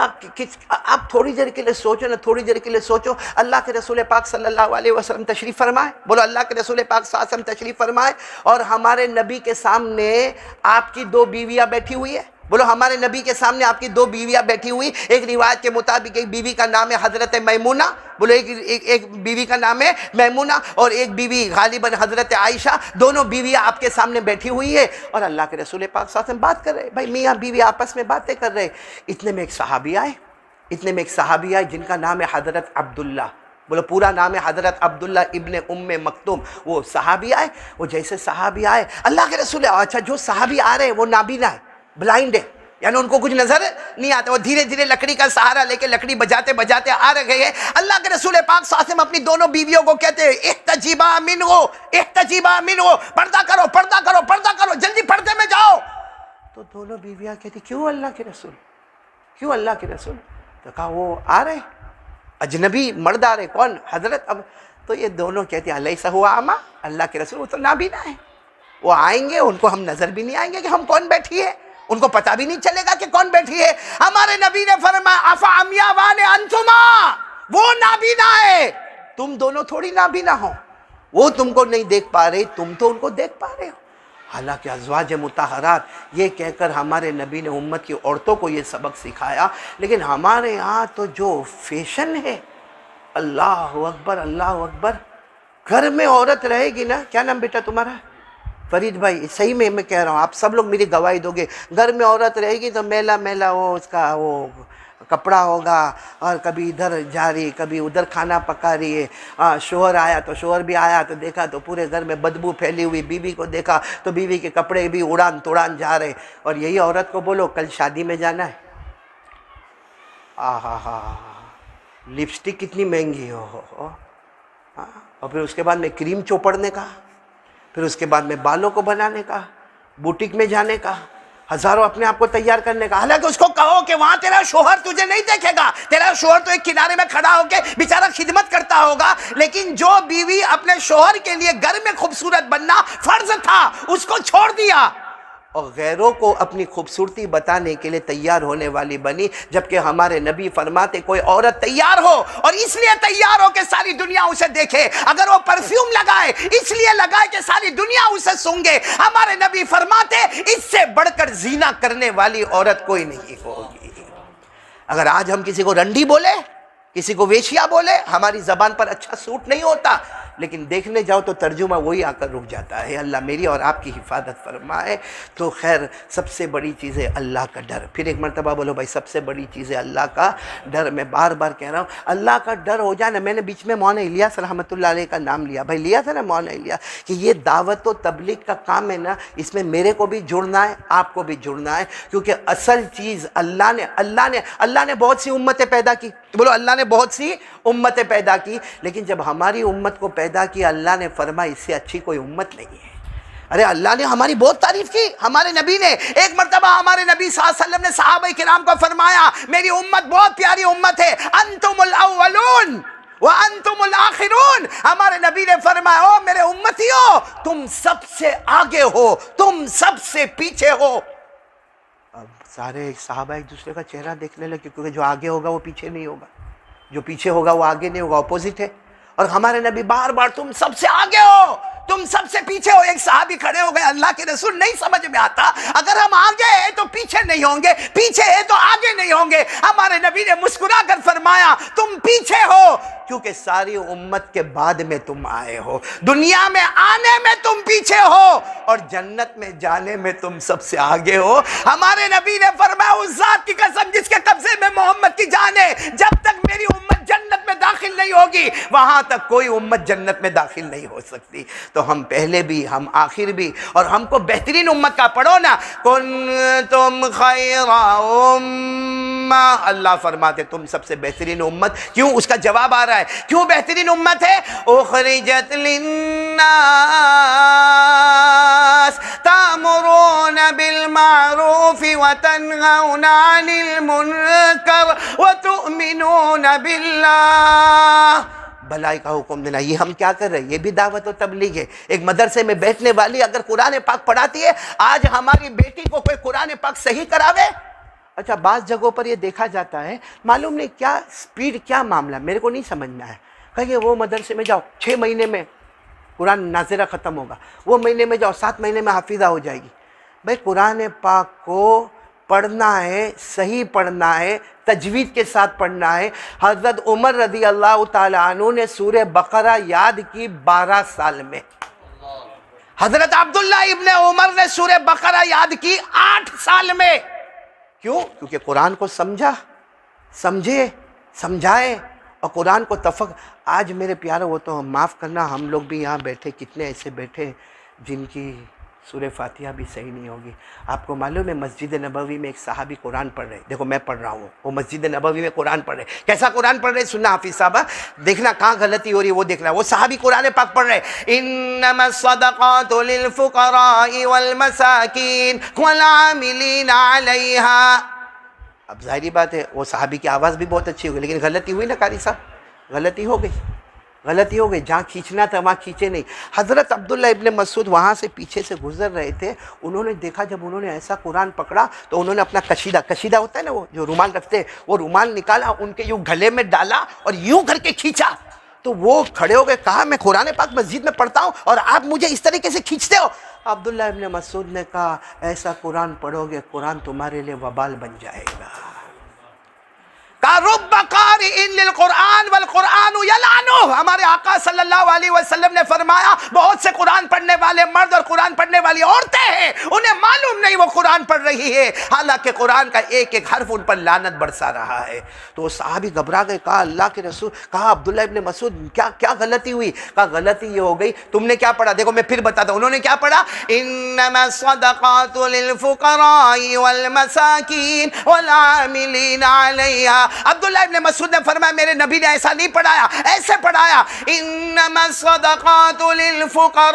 आप थोड़ी देर के लिए सोचो ना, थोड़ी देर के लिए सोचो, अल्लाह के रसूल पाक सल्लल्लाहु अलैहि वसल्लम तशरीफ़ फरमाए। बोलो अल्लाह के रसूल पाक सल्लल्लाहु अलैहि वसल्लम तशरीफ़ फरमाए और हमारे नबी के सामने आपकी दो बीवियाँ बैठी हुई है। बोलो हमारे नबी के सामने आपकी दो बीवियाँ बैठी हुई। एक रिवायत के मुताबिक एक बीवी का नाम है हज़रत मैमूना। बोलो एक बीवी का नाम है मैमूना और एक बीवी गालिबन हज़रत आयशा। दोनों बीवियाँ आपके सामने बैठी हुई है और अल्लाह के रसूल पाक साथ में बात कर रहे। भाई मियाँ बीवी आपस में बातें कर रहे। इतने में एक सहाबी आए जिनका नाम है हज़रत अब्दुल्ला। बोलो पूरा नाम है हज़रत अब्दुल्ला इब्ने उम्मे मक्तूम। वो सहाबी आए, वो जैसे सहाबी आए अल्लाह के रसूल, अच्छा जो सहाबी आ रहे हैं वो नाबीना है। ब्लाइंड है, यानी उनको कुछ नजर नहीं आता। वो धीरे धीरे लकड़ी का सहारा लेके लकड़ी बजाते बजाते आ रहे हैं। अल्लाह के रसूल पाक साहब अपनी दोनों बीवियों को कहते हैं इहतजिबा मिनहु, इहतजिबा मिनहु, पर्दा करो पर्दा करो पर्दा करो, जल्दी पर्दे में जाओ। तो दोनों बीवियां कहती क्यों अल्लाह के रसूल, क्यों अल्लाह के रसूल? तो कहा वो आ रहे अजनबी मर्द आ रहे। कौन? हजरत। अब तो ये दोनों कहते अलैसा हुआ आमा, अल्लाह के रसूल वो तो नाबीना है, वो आएंगे उनको हम नजर भी नहीं आएंगे कि हम कौन बैठी है, उनको पता भी नहीं चलेगा कि कौन बैठी है। हमारे नबी ने फरमाया अफा अमिया वाने अंतुमा, वो नाबीना है, तुम दोनों थोड़ी नाबीना हो, वो तुमको नहीं देख पा रहे, तुम तो उनको देख पा रहे हो। हालांकि अज़वाज मुताहरात ये कहकर हमारे नबी ने उम्मत की औरतों को ये सबक सिखाया, लेकिन हमारे यहाँ तो जो फैशन है, अल्लाह अकबर अल्लाह अकबर। घर में औरत रहेगी ना, क्या नाम बेटा तुम्हारा? फरीद भाई, सही में मैं कह रहा हूँ, आप सब लोग मेरी गवाही दोगे। घर में औरत रहेगी तो मेला मेला वो उसका वो कपड़ा होगा, और कभी इधर जा रही कभी उधर खाना पका रही है। शोहर आया तो शोहर भी आया तो देखा तो पूरे घर में बदबू फैली हुई, बीवी को देखा तो बीवी के कपड़े भी उड़ान तुड़ान जा रहे। और यही औरत को बोलो कल शादी में जाना है, हा, लिपस्टिक कितनी महंगी हो, और फिर उसके बाद में क्रीम चोपड़ने का, फिर उसके बाद में बालों को बनाने का, बुटीक में जाने का, हजारों अपने आप को तैयार करने का। हालांकि उसको कहो कि वहां तेरा शोहर तुझे नहीं देखेगा, तेरा शोहर तो एक किनारे में खड़ा होके बेचारा खिदमत करता होगा, लेकिन जो बीवी अपने शोहर के लिए घर में खूबसूरत बनना फर्ज था उसको छोड़ दिया और गैरों को अपनी खूबसूरती बताने के लिए तैयार होने वाली बनी। जबकि हमारे नबी फरमाते कोई औरत तैयार हो और इसलिए तैयार हो कि सारी दुनिया उसे देखे, अगर वो परफ्यूम लगाए इसलिए लगाए कि सारी दुनिया उसे सूंघे, हमारे नबी फरमाते इससे बढ़कर जीना करने वाली औरत कोई नहीं होगी। अगर आज हम किसी को रंडी बोले, किसी को वेश्या बोले, हमारी जबान पर अच्छा सूट नहीं होता, लेकिन देखने जाओ तो तर्जुमा वही आकर रुक जाता है। अल्लाह मेरी और आपकी हिफाजत फरमाए। तो खैर सबसे बड़ी चीज़ है अल्लाह का डर। फिर एक मरतबा बोलो भाई, सबसे बड़ी चीज़ है अल्लाह का डर। मैं बार बार कह रहा हूँ अल्लाह का डर हो जाए ना। मैंने बीच में मौलाना इलियास रहमतुल्लाह अलैह का नाम लिया, भाई लिया था ना मौलाना इलियास, कि ये दावत व तबलीग का काम है ना, इसमें मेरे को भी जुड़ना है, आपको भी जुड़ना है, क्योंकि असल चीज़ अल्लाह ने बहुत सी उम्मतें पैदा की। बोलो अल्लाह ने बहुत सी उम्मतें पैदा की, लेकिन जब हमारी उम्मत को पैदा किया अल्लाह ने फरमाया इससे अच्छी कोई उम्मत नहीं है। अरे अल्लाह ने हमारी बहुत तारीफ की। हमारे नबी ने एक मर्तबा हमारे नबी सल्लल्लाहु अलैहि वसल्लम ने सहाबा किराम को फरमाया मेरी उम्मत बहुत प्यारी उम्मत है, अंतुमुल अव्वलून व अंतुमुल आखिरून। हमारे नबी ने फरमाया ओ मेरे उम्मतियों, तुम सबसे आगे हो, तुम सबसे पीछे हो। अब सारे सहाबा एक दूसरे का चेहरा देखने लगे, क्योंकि जो आगे होगा वो पीछे नहीं होगा, जो पीछे होगा वो आगे नहीं होगा, अपोजिट है। और हमारे नबी बार बार तुम सबसे आगे हो, तुम सबसे पीछे हो। एक साहबी खड़े हो गए, अल्लाह के रसूल नहीं समझ में आता, अगर हम आगे हैं तो पीछे नहीं होंगे, पीछे है तो आगे नहीं होंगे। हमारे नबी ने मुस्कुरा कर फरमाया तुम पीछे हो क्योंकि सारी उम्मत के बाद में तुम आए हो, दुनिया में आने में तुम पीछे हो और जन्नत में जाने में तुम सबसे आगे हो। हमारे नबी ने फरमाया उस जात की कसम जिसके कब्जे में मोहम्मद की जान है, जब तक मेरी उम्मत जन्नत में दाखिल नहीं होगी वहां तक कोई उम्मत जन्नत में दाखिल नहीं हो सकती। तो हम पहले भी, हम आखिर भी, और हमको बेहतरीन उम्मत का पढ़ो ना, कुन्तुम खैरा उम्मा, अल्लाह फरमाते तुम सबसे बेहतरीन उम्मत। क्यों? उसका जवाब आ रहा है, क्यों बेहतरीन उम्मत है? उखरिजत लिन्नास तामुरून बिल मारूफ व तनहौना अनिल मुनकर व तुमिनून बिल्लाह। भलाई का हुक्म देना, ये हम क्या कर रहे हैं? ये भी दावत और तबलीग है। एक मदरसे में बैठने वाली अगर कुरान पाक पढ़ाती है, आज हमारी बेटी को कोई कुरान पाक सही करावे। अच्छा, बाज़ जगहों पर ये देखा जाता है, मालूम नहीं क्या स्पीड, क्या मामला, मेरे को नहीं समझ में आया। कहिए वो मदरसे में जाओ 6 महीने में कुरान नाज़िरा ख़त्म होगा, वो महीने में जाओ 7 महीने में हाफिज़ा हो जाएगी। भाई कुरान पाक को पढ़ना है, सही पढ़ना है, तजवीद के साथ पढ़ना है। हज़रत उमर रज़ी अल्लाह ताला अन्हु ने सूरह बकरा याद की 12 साल में। हज़रत अब्दुल्ला इब्ने उमर ने सूरह बकरा याद की 8 साल में। क्यों? क्योंकि कुरान को समझा, समझे, समझाए और कुरान को तफक। आज मेरे प्यारे, वो तो माफ़ करना, हम लोग भी यहाँ बैठे, कितने ऐसे बैठे जिनकी सूरह फातिहा भी सही नहीं होगी। आपको मालूम है मस्जिद नबवी में एक सहाबी कुरान पढ़ रहे, देखो मैं पढ़ रहा हूँ, वो मस्जिद नबवी में कुरान पढ़ रहे। कैसा कुरान पढ़ रहे सुनना हाफिज साहब, देखना कहाँ गलती हो रही है वो देखना। वो सहाबी कुरान पाक पढ़ रहे, इन्नमस सदक़ातु लिल फुक़राइ वल मसाकीन वल आमिलीना अलैहा। अब जाहिर बात है वो सहाबी की आवाज़ भी बहुत अच्छी हो गई, लेकिन गलती हुई ना कारी साहब, गलती हो गई, गलती हो गई। जहाँ खींचना था वहाँ खींचे नहीं। हज़रत अब्दुल्ला इब्ने मसूद वहाँ से पीछे से गुजर रहे थे, उन्होंने देखा, जब उन्होंने ऐसा कुरान पकड़ा तो उन्होंने अपना कशीदा होता है ना, वो जो रुमाल रखते हैं, वो रुमाल निकाला, उनके यूँ गले में डाला और यूँ करके खींचा। तो वो खड़े हो गए, कहा मैं कुरान पाक मस्जिद में पढ़ता हूँ और आप मुझे इस तरीके से खींचते हो। अब्दुल्ला इब्ने मसूद ने कहा, ऐसा कुरान पढ़ोगे कुरान तुम्हारे लिए वबाल बन जाएगा। हमारे आका सल्लल्लाहु अलैहि वसल्लम ने फरमाया, बहुत से कुरान पढ़ने वाले मर्द और कुरान पढ़ने वाली औरतें हैं, उन्हें मालूम नहीं वो कुरान पढ़ रही है, हालांकि कुरान का एक एक हर्फ उन पर लानत बरसा रहा है। तो वो सहाबी घबरा गए, कहा अल्लाह के रसूल, कहा अब्दुल्ला इब्ने मसूद क्या गलती हुई? कहा गलती ये हो गई, तुमने क्या पढ़ा? देखो मैं फिर बताता हूँ, उन्होंने क्या पढ़ा, इन्नमस सदक़ातु लिल फुक़राइ वल मसाकीन वल आमिलीना अलैहा। अब्दुल्ला इब्ने मसूद ने फरमाया, मेरे नबी ने ऐसा नहीं पढ़ाया, ऐसे पढ़ाया, इन्नमस सदक़ातु लिल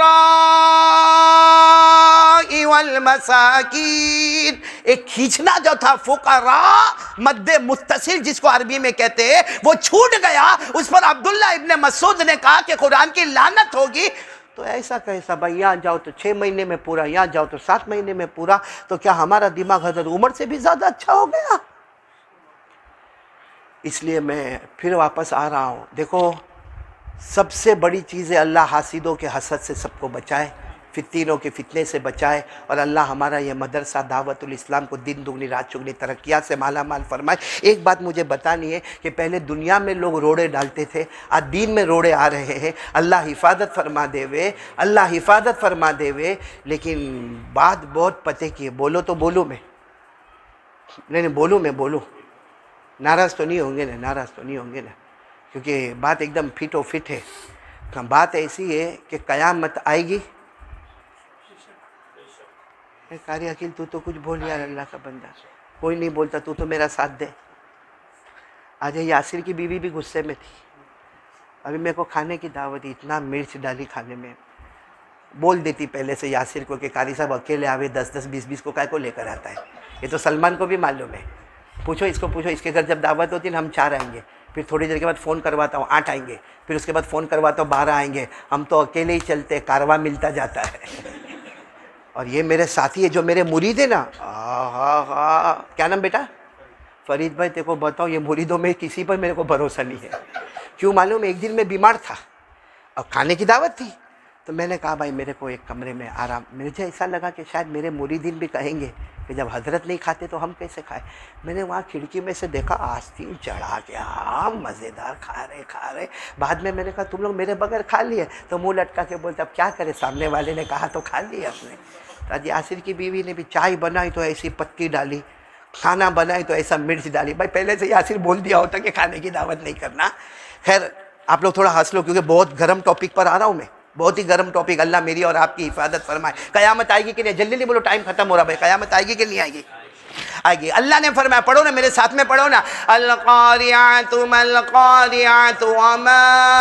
फुक़राइ वल मसाकीन। एक खींचना जो था फुक़रा मद्दे मुत्तसिल जिसको अरबी में कहते हैं, वो छूट गया। उस पर अब्दुल्ला इब्ने मसूद ने कहा कि कुरान की लानत होगी। तो ऐसा कैसा भाई, यहाँ जाओ तो 6 महीने में पूरा, यहाँ जाओ तो 7 महीने में पूरा। तो क्या हमारा दिमाग हज़रत उमर से भी ज़्यादा अच्छा हो गया? इसलिए मैं फिर वापस आ रहा हूँ। देखो सबसे बड़ी चीज़ है अल्लाह हासिदों के हसद से सबको बचाए, फितनों के फितने से बचाए, और अल्लाह हमारा ये मदरसा दावतुल इस्लाम को दिन दुगनी रात चुगनी तरक्कियात से माला माल फरमाए। एक बात मुझे बतानी है कि पहले दुनिया में लोग रोड़े डालते थे, आज दीन में रोड़े आ रहे हैं। अल्लाह हिफाजत फरमा देवे, अल्लाह हिफाजत फरमा देवे। लेकिन बात बहुत पते की है, बोलो तो बोलूँ मैं, नहीं बोलूँ मैं, बोलूँ, नाराज़ तो नहीं होंगे ना, नाराज़ तो नहीं होंगे ना, क्योंकि बात एकदम फिटो फिट है। बात ऐसी है कि क़यामत आएगी। कारी अकील तू तो कुछ बोल यार, अल्लाह का बंदा, कोई नहीं बोलता, तू तो मेरा साथ दे। आज यासिर की बीवी भी गुस्से में थी, अभी मेरे को खाने की दावत, इतना मिर्च डाली खाने में, बोल देती पहले से यासिर को कि कारी साहब अकेले आवे 10-10 20-20 को काय को लेकर आता है। ये तो सलमान को भी मालूम है, पूछो इसको, पूछो इसके घर जब दावत होती है ना, हम 4 आएंगे, फिर थोड़ी देर के बाद फ़ोन करवाता हूँ 8 आएंगे, फिर उसके बाद फ़ोन करवाता हूँ 12 आएंगे। हम तो अकेले ही चलते, कारवां मिलता जाता है। और ये मेरे साथी है जो मेरे मुरीद है ना, क्या नाम बेटा? फरीद भाई, तेरे को बताओ ये मुरीदों में किसी पर मेरे को भरोसा नहीं है। क्यों मालूम? एक दिन मैं बीमार था और खाने की दावत थी, तो मैंने कहा भाई मेरे को एक कमरे में आराम, मुझे ऐसा लगा कि शायद मेरे मुरीदीन भी कहेंगे कि जब हजरत नहीं खाते तो हम कैसे खाए। मैंने वहाँ खिड़की में से देखा, आस्तीन चढ़ा गया, मज़ेदार खा रहे। बाद में मैंने कहा तुम लोग मेरे बगैर खा लिए? तो मुंह लटका के बोलते अब क्या करे, सामने वाले ने कहा तो खा लिया अपने। तो आज यासिर की बीवी ने भी चाय बनाई तो ऐसी पत्ती डाली, खाना बनाई तो ऐसा मिर्च डाली। भाई पहले से यासिर बोल दिया होता कि खाने की दावत नहीं करना। खैर आप लोग थोड़ा हंस लो, क्योंकि बहुत गर्म टॉपिक पर आ रहा हूँ मैं, बहुत ही गर्म टॉपिक। अल्लाह मेरी और आपकी हिफाजत फरमाए। क़यामत आएगी कि नहीं? जल्दी नहीं बोलो, टाइम खत्म हो रहा भाई। क़यामत आएगी कि नहीं आएगी? आएगी। अल्लाह ने फरमाया, पढ़ो ना मेरे साथ में, पढ़ो ना, अल क़ारिअतु मल क़ारिअतु वमा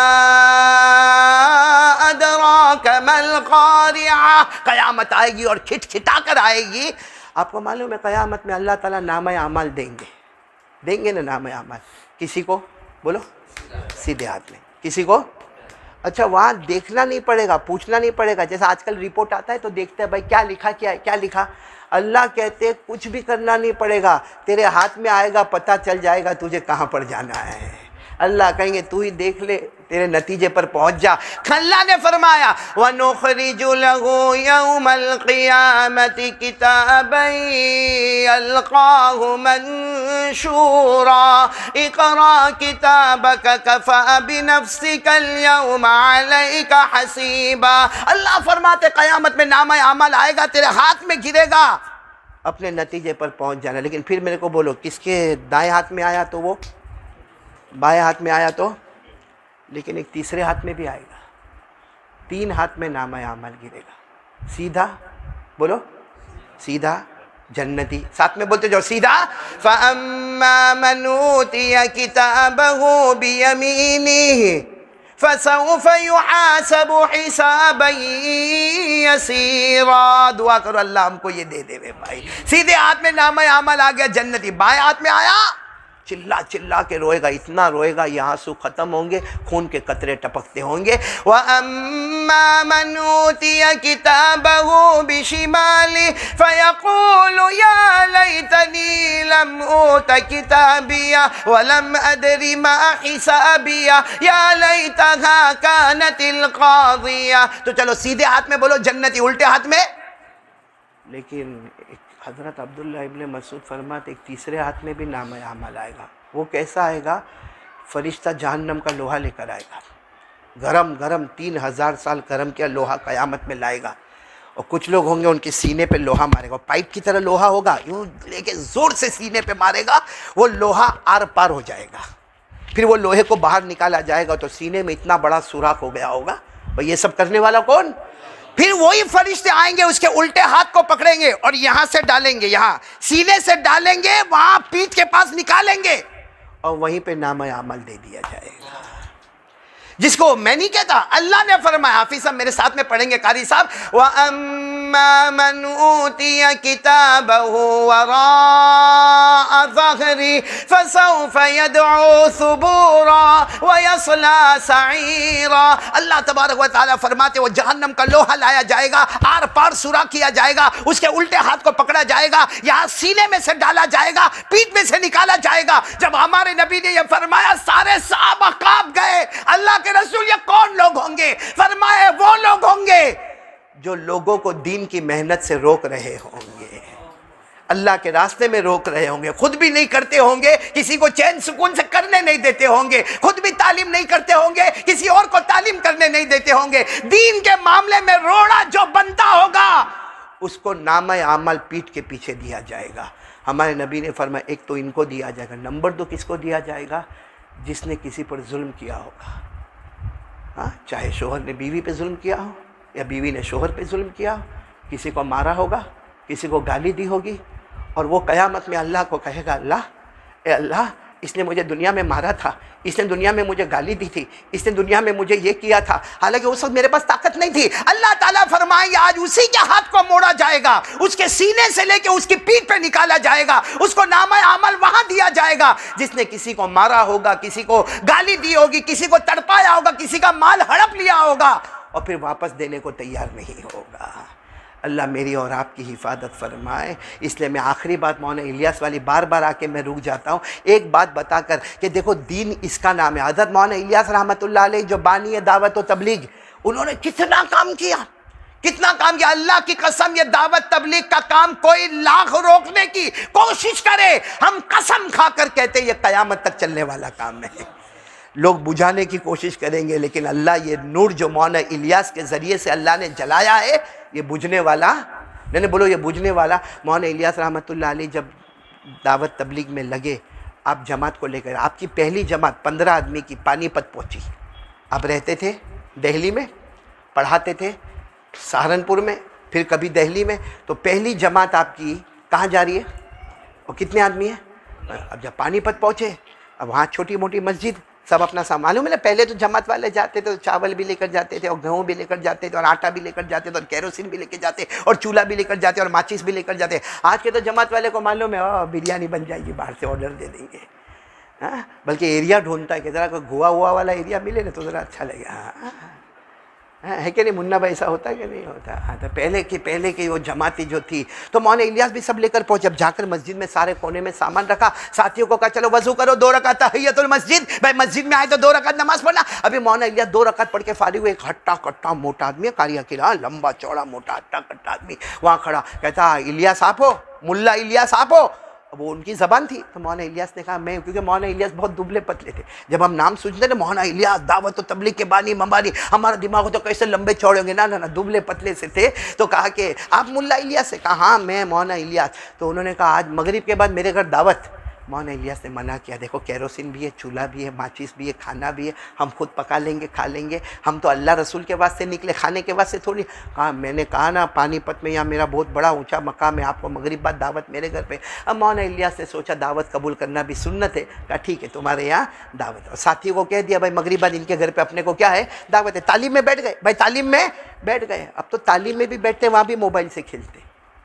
अदराका मल क़ारिअह। क़यामत आएगी और खिटखिटा कर आएगी। आपको मालूम है क़यामत में अल्लाह ताला नाम-ए अमाल देंगे ना, नाम-ए अमाल किसी को, बोलो सीधे हाथ में, किसी को। अच्छा वहाँ देखना नहीं पड़ेगा, पूछना नहीं पड़ेगा। जैसा आजकल रिपोर्ट आता है तो देखते हैं भाई क्या लिखा, क्या लिखा। अल्लाह कहते कुछ भी करना नहीं पड़ेगा, तेरे हाथ में आएगा, पता चल जाएगा तुझे कहाँ पर जाना है। अल्लाह कहेंगे तू ही देख ले, तेरे नतीजे पर पहुँच जा। अल्लाह ने फरमाया वनुखरिजु लहू यौमल क़ियामति किताबन यल्क़ाहु मंशूरा इक़रा किताबक कफ़ा बिनफ़्सिकल यौमा अलैका हसीबा। अल्लाह फरमाते क़यामत में नामा अमल आएगा, तेरे हाथ में गिरेगा, अपने नतीजे पर पहुँच जाना। लेकिन फिर मेरे को बोलो किसके दाएँ हाथ में आया तो वो, बाएं हाथ में आया तो, लेकिन एक तीसरे हाथ में भी आएगा। 3 हाथ में नामा अमल गिरेगा, सीधा बोलो सीधा जन्नती, साथ में बोलते जाओ सीधा। फअम्मा मन ऊतिया किताबहु बियमीनिही फसौफ युहासबु हिसाबन यसीरा। दुआ करो अल्लाह हमको ये दे दे भाई, सीधे हाथ में नामा अमल आ गया जन्नती, बाएं हाथ में आया चिल्ला चिल्ला के रोएगा, इतना रोएगा ये आंसू खत्म होंगे, खून के कतरे टपकते होंगे। व अम्मा मन ऊतिया किताबहु बिशिमाली फयक़ूलु या लैतनी लम ऊत किताबिया व लम अदरी मा हिसाबिया या लैतहा कानतिल क़ादिया। तो चलो सीधे हाथ में बोलो जन्नती, उल्टे हाथ में। लेकिन हज़रत अब्दुल्लाह इब्ने मसूद फरमाते एक तीसरे हाथ में भी नाम अमल आएगा। वो कैसा आएगा? फरिश्ता जहन्नम का लोहा लेकर आएगा, गरम गरम 3000 साल गरम किया लोहा क़यामत में लाएगा, और कुछ लोग होंगे उनके सीने पे लोहा मारेगा, पाइप की तरह लोहा होगा, यूँ लेके ज़ोर से सीने पे मारेगा, वो लोहा आर पार हो जाएगा। फिर वो लोहे को बाहर निकाला जाएगा तो सीने में इतना बड़ा सुराख हो गया होगा। भाई ये सब करने वाला कौन? फिर वही फरिश्ते आएंगे, उसके उल्टे हाथ को पकड़ेंगे और यहां से डालेंगे, यहाँ सीने से डालेंगे, वहां पीठ के पास निकालेंगे और वहीं पे नाम अमल दे दिया जाएगा। जिसको मैं नहीं कहता, अल्लाह ने फरमाया। हाफिज साहब मेरे साथ में पढ़ेंगे, कारी साहब। व अम्मा मन ऊतिया किताबहु वराअ ज़हरी फसौफ यदउ सुबूरा व यस्ला सईरा। अल्लाह तबारक व तआला फरमाते वो जहन्नम का लोहा लाया जाएगा, आर पार सुराख किया जाएगा, उसके उल्टे हाथ को पकड़ा जाएगा, यहाँ सीने में से डाला जाएगा, पीठ में से निकाला जाएगा। जब हमारे नबी ने यह फरमाया सारे सहाबा कांप गए, अल्लाह के रसूल ये कौन लोग होंगे? फरमाए वो लोग होंगे जो लोगों को दीन की मेहनत से रोक रहे होंगे, अल्लाह के रास्ते में रोक रहे होंगे, खुद भी नहीं करते होंगे, किसी को चैन सुकून से करने नहीं देते होंगे, खुद भी तालीम नहीं करते होंगे, किसी और को तालीम करने नहीं देते होंगे। दीन के मामले में रोड़ा जो बनता होगा उसको नाम अमल पीठ के पीछे दिया जाएगा। हमारे नबी ने फरमाया एक तो इनको दिया जाएगा, नंबर 2 किसको दिया जाएगा? जिसने किसी पर जुल्म किया होगा। हाँ, चाहे शोहर ने बीवी पे जुल्म किया हो या बीवी ने शोहर पे जुल्म किया हो, किसी को मारा होगा, किसी को गाली दी होगी, और वो क़यामत में अल्लाह को कहेगा अल्लाह, ए अल्लाह इसने मुझे दुनिया में मारा था, इसने दुनिया में मुझे गाली दी थी, इसने दुनिया में मुझे ये किया था, हालांकि उस वक्त मेरे पास ताकत नहीं थी। अल्लाह ताला फरमाएंगे आज उसी के हाथ को मोड़ा जाएगा, उसके सीने से लेके उसकी पीठ पे निकाला जाएगा, उसको नामा अमल वहां दिया जाएगा। जिसने किसी को मारा होगा, किसी को गाली दी होगी, किसी को तड़पाया होगा, किसी का माल हड़प लिया होगा और फिर वापस देने को तैयार नहीं होगा। अल्लाह मेरी और आपकी हिफाजत फरमाए। इसलिए मैं आखिरी बात मौलाना इलियास वाली बार बार आके मैं रुक जाता हूँ, एक बात बताकर कि देखो दीन इसका नाम है। हज़रत मौलाना इलियास रहमतुल्लाह अलैह जो बानी है दावत व तबलीग, उन्होंने कितना काम किया, कितना काम किया। अल्लाह की कसम ये दावत तबलीग का काम कोई लाख रोकने की कोशिश करे, हम कसम खाकर कहते ये क़यामत तक चलने वाला काम है। लोग बुझाने की कोशिश करेंगे, लेकिन अल्लाह ये नूर जो मौलाना इलियास के ज़रिए से अल्लाह ने जलाया है, ये बुझने वाला नहीं, बोलो ये बुझने वाला। मौलाना इलियास रहमतुल्लाह अलैह जब दावत तबलीग में लगे, आप जमात को लेकर, आपकी पहली जमात 15 आदमी की पानीपत पहुंची। आप रहते थे दिल्ली में, पढ़ाते थे सहारनपुर में, फिर कभी दिल्ली में, तो पहली जमात आपकी कहाँ जा रही है और कितने आदमी हैं? अब जब पानीपत पहुँचे, अब वहाँ छोटी मोटी मस्जिद, सब अपना सामान, मालूम है ना, पहले तो जमात वाले जाते थे तो चावल भी लेकर जाते थे और गेहूँ भी लेकर जाते थे और आटा भी लेकर जाते थे और केरोसिन भी लेकर जाते और चूल्हा भी लेकर जाते और माचिस भी लेकर जाते। आज के तो जमात वाले को मालूम है बिरयानी बन जाएगी, बाहर से ऑर्डर दे देंगे। हाँ, बल्कि एरिया ढूंढता है कि ज़रा कोई गोवा हुआ वाला एरिया मिले ना तो ज़रा अच्छा लगेगा। हाँ, है कि नहीं मुन्ना भाई, ऐसा होता है कि नहीं होता? हाँ, तो पहले की वो जमाती जो थी, तो मौलाना इलियास भी सब लेकर पहुंचे। अब जाकर मस्जिद में सारे कोने में सामान रखा, साथियों को कहा चलो वजू करो, 2 रकात तहियतुल मस्जिद, भाई मस्जिद में आए तो 2 रकात नमाज पढ़ना। अभी मौलाना इलियास 2 रकात पढ़ के फारिग हुए, एक हट्टा कट्टा मोटा आदमी है, कारिया किला, लंबा चौड़ा मोटा हट्टा कट्टा आदमी वहाँ खड़ा, कहता इलियास आप हो, मुल्ला इलियास आप हो। अब वो उनकी ज़बान थी, तो मौलाना इलियास ने कहा मैं, क्योंकि मौलाना इलियास बहुत दुबले पतले थे। जब हम नाम सुनते ना मौलाना इलियास दावत और तबलीग के बानी ममानी, हमारा दिमाग हो तो कैसे लंबे चौड़े होंगे, ना दुबले पतले से थे। तो कहा कि आप मुल्ला इलियास से? कहा हाँ मैं मौलाना इलियास। तो उन्होंने कहा आज मगरिब के बाद मेरे घर दावत, मौलाना इलियास ने मना किया, देखो केरोसिन भी है, चूल्हा भी है, माचिस भी है, खाना भी है, हम खुद पका लेंगे, खा लेंगे, हम तो अल्लाह रसूल के वास्ते निकले, खाने के वास्ते थोड़ी। कहा, मैंने कहा ना पानीपत में यहाँ मेरा बहुत बड़ा ऊंचा मकाम है, आपको मगरिब बाद दावत मेरे घर पे। अब मौलाना इलियास ने सोचा दावत कबूल करना भी सुन्नत है। कहा ठीक है, तुम्हारे यहाँ दावत। और साथियों को कह दिया भाई मगरिब बाद इनके घर पर अपने को क्या है, दावत है। तालीम में बैठ गए भाई, तालीम में बैठ गए। अब तो तालीम में भी बैठते, वहाँ भी मोबाइल से खेलते,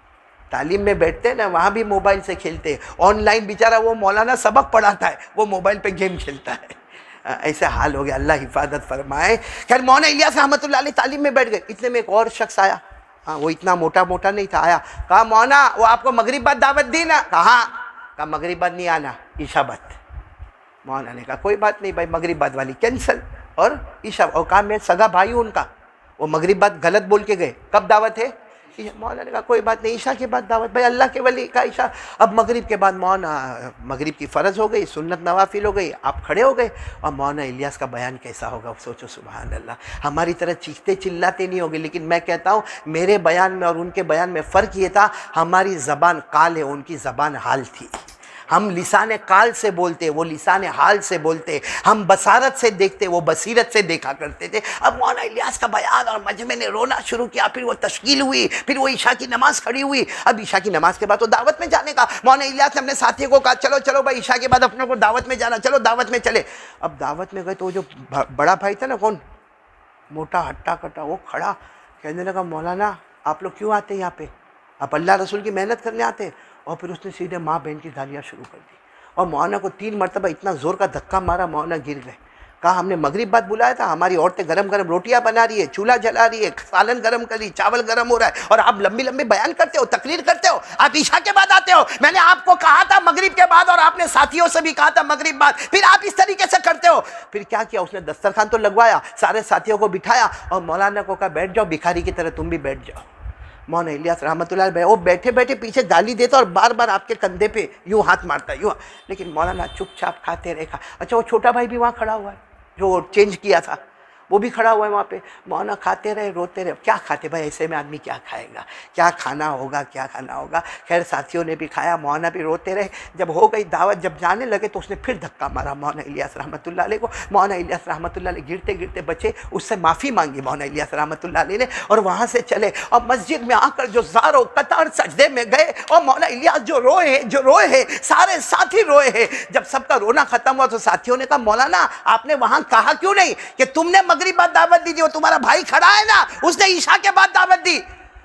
तालीम में बैठते ना वहाँ भी मोबाइल से खेलते। ऑनलाइन बेचारा वो मौलाना सबक पढ़ाता है, वो मोबाइल पे गेम खेलता है। ऐसा हाल हो गया, अल्लाह हिफाजत फरमाए। खैर मौलाना इलियास रहमतुल्लाह अलैह तालीम में बैठ गए। इतने में एक और शख्स आया, हाँ वो इतना मोटा मोटा नहीं था, आया। कहा मौलाना वो आपको मगरिब बाद दावत दी ना? कहा मगरिब बाद नहीं आना, ईशा बाद। मौलाना ने कहा कोई बात नहीं भाई, मगरिब बाद वाली कैंसिल और ईशा। और कहा मैं सगा भाई हूँ उनका, वो मगरिब बाद गलत बोल के गए, कब दावत है? मौलाना ने कहा कोई बात नहीं, ईशा के बाद दावत। भाई अल्लाह के वली का ईशा। अब मगरिब के बाद मौलाना, मगरिब की फ़र्ज़ हो गई, सुन्नत नवाफिल हो गई, आप खड़े हो गए। और मौलाना इलियास का बयान कैसा होगा सोचो, सुभान अल्लाह। हमारी तरह चीखते चिल्लाते नहीं होगे, लेकिन मैं कहता हूँ मेरे बयान में और उनके बयान में फ़र्क ये था, हमारी ज़बान काल है, उनकी ज़बान हाल थी। हम लिसाने काल से बोलते, वो लिसाने हाल से बोलते। हम बसारत से देखते, वो बसीरत से देखा करते थे। अब मौलाना इलियास का बयान और मजमे ने रोना शुरू किया, फिर वो तश्कील हुई, फिर वो ईशा की नमाज़ खड़ी हुई। अब ईशा की नमाज़ के बाद तो दावत में जाने का। मौलाना इलियास ने अपने साथियों को कहा चलो चलो भाई ईशा के बाद अपने को दावत में जाना, चलो दावत में चले। अब दावत में गए तो जो बड़ा भाई था ना, कौन मोटा हट्टा कट्टा, वो खड़ा कहने लगा मौलाना आप लोग क्यों आते हैं यहाँ पे? आप अल्लाह रसूल की मेहनत करने आते हैं? और फिर उसने सीधे माँ बहन की गालियाँ शुरू कर दी। और मौलाना को 3 मरतबा इतना ज़ोर का धक्का मारा, मौलाना गिर गए। कहा हमने मगरिब बाद बुलाया था, हमारी औरतें गरम गरम रोटियां बना रही है, चूल्हा जला रही है, सालन गरम कर रही, चावल गरम हो रहा है, और आप लंबी लंबी बयान करते हो, तकरीर करते हो, आप ईशा के बाद आते हो। मैंने आपको कहा था मगरिब के बाद, और आपने साथियों से भी कहा था मगरिब बाद, फिर आप इस तरीके से करते हो। फिर क्या किया उसने, दस्तरखान तो लगवाया, सारे साथियों को बिठाया और मौलाना को कहा बैठ जाओ, भिखारी की तरह तुम भी बैठ जाओ। मौलाना इलियास रहमतुल्लाह अलैह वो बैठे बैठे पीछे गाली देता और बार बार आपके कंधे पे यूँ हाथ मारता यूँ, लेकिन मौलाना चुपचाप खाते रहेगा। अच्छा वो छोटा भाई भी वहाँ खड़ा हुआ है जो चेंज किया था, वो भी खड़ा हुआ है वहाँ पे। मौलाना खाते रहे, रोते रहे। क्या खाते भाई, ऐसे में आदमी क्या खाएगा, क्या खाना होगा, क्या खाना होगा। खैर साथियों ने भी खाया, मौलाना भी रोते रहे। जब हो गई दावत, जब जाने लगे तो उसने फिर धक्का मारा मौलाना इलियास रहमतुल्लाह अलैह को। मौलाना इलियास रहमतुल्लाह अलैह गिरते गिरते बचे, उससे माफ़ी मांगी मौलाना इलियास रहमतुल्लाह अलैह ने, और वहाँ से चले और मस्जिद में आकर जो ज़ारो कतार सजदे में गए, और मौलाना इलियास जो रोए हैं, सारे साथी रोए हैं। जब सबका रोना ख़त्म हुआ तो साथियों ने कहा मौलाना आपने वहाँ कहा क्यों नहीं कि तुमने मगरिब बाद दावत दी थी, वो तुम्हारा भाई खड़ा है ना, उसने ईशा के बाद दावत दी।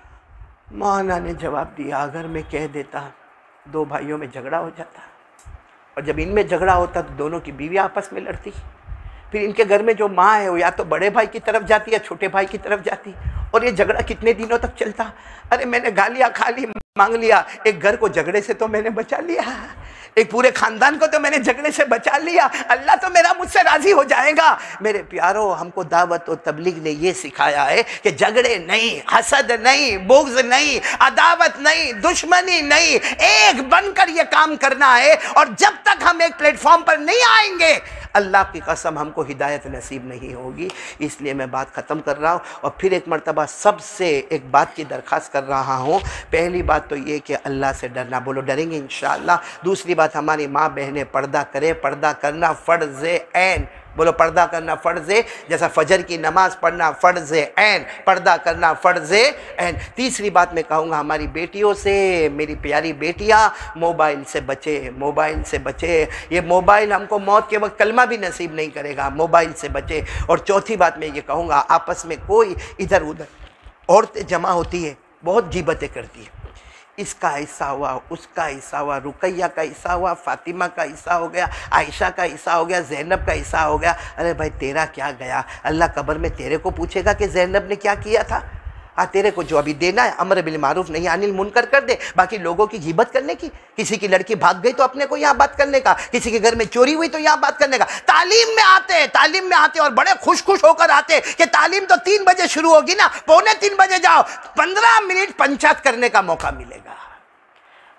मौलाना ने जवाब दिया अगर मैं कह देता 2 भाइयों में झगड़ा हो जाता, और जब इनमें झगड़ा होता तो दोनों की बीवी आपस में लड़ती, फिर इनके घर में जो माँ है वो या तो बड़े भाई की तरफ जाती या छोटे भाई की तरफ जाती, और ये झगड़ा कितने दिनों तक चलता। अरे मैंने गालियाँ खा ली, मांग लिया, एक घर को झगड़े से तो मैंने बचा लिया, एक पूरे खानदान को तो मैंने झगड़े से बचा लिया, अल्लाह तो मेरा मुझसे राजी हो जाएगा। मेरे प्यारो, हमको दावत और तबलीग ने ये सिखाया है कि झगड़े नहीं, हसद नहीं, बुग़्ज़ नहीं, अदावत नहीं, दुश्मनी नहीं, एक बनकर ये काम करना है। और जब तक हम एक प्लेटफॉर्म पर नहीं आएंगे, अल्लाह की कसम हमको हिदायत नसीब नहीं होगी। इसलिए मैं बात ख़त्म कर रहा हूँ, और फिर एक मरतबा सबसे एक बात की दरख्वास्त कर रहा हूँ। पहली बात तो ये कि अल्लाह से डरना, बोलो डरेंगे इंशाअल्लाह। दूसरी बात, हमारी माँ बहनें पर्दा करें, पर्दा करना फ़र्ज़ ऐन, बोलो पर्दा करना फ़र्ज़ है, जैसा फजर की नमाज़ पढ़ना फ़र्ज़ ऐन, पर्दा करना फ़र्ज़ ऐन। तीसरी बात मैं कहूँगा हमारी बेटियों से, मेरी प्यारी बेटियाँ मोबाइल से बचे, मोबाइल से बचे। ये मोबाइल हमको मौत के वक्त कलमा भी नसीब नहीं करेगा, मोबाइल से बचे। और चौथी बात मैं ये कहूँगा, आपस में कोई इधर उधर औरतें जमा होती है, बहुत गिबतें करती है, इसका हिस्सा हुआ, उसका हिस्सा हुआ, रुकैया का हिस्सा हुआ, फातिमा का हिस्सा हो गया, आयशा का हिस्सा हो गया, ज़ैनब का हिस्सा हो गया। अरे भाई तेरा क्या गया, अल्लाह कब्र में तेरे को पूछेगा कि ज़ैनब ने क्या किया था। तेरे को जो अभी देना है अमर बिल मारूफ नहीं अनिल मुनकर कर दे। बाकी लोगों की गिबत करने की, किसी की लड़की भाग गई तो अपने को यहाँ बात करने का, किसी के घर में चोरी हुई तो यहाँ बात करने का। तालीम में आते और बड़े खुश होकर आते कि तालीम तो 3 बजे शुरू होगी ना, 2:45 बजे जाओ, 15 मिनट पंचायत करने का मौका मिलेगा।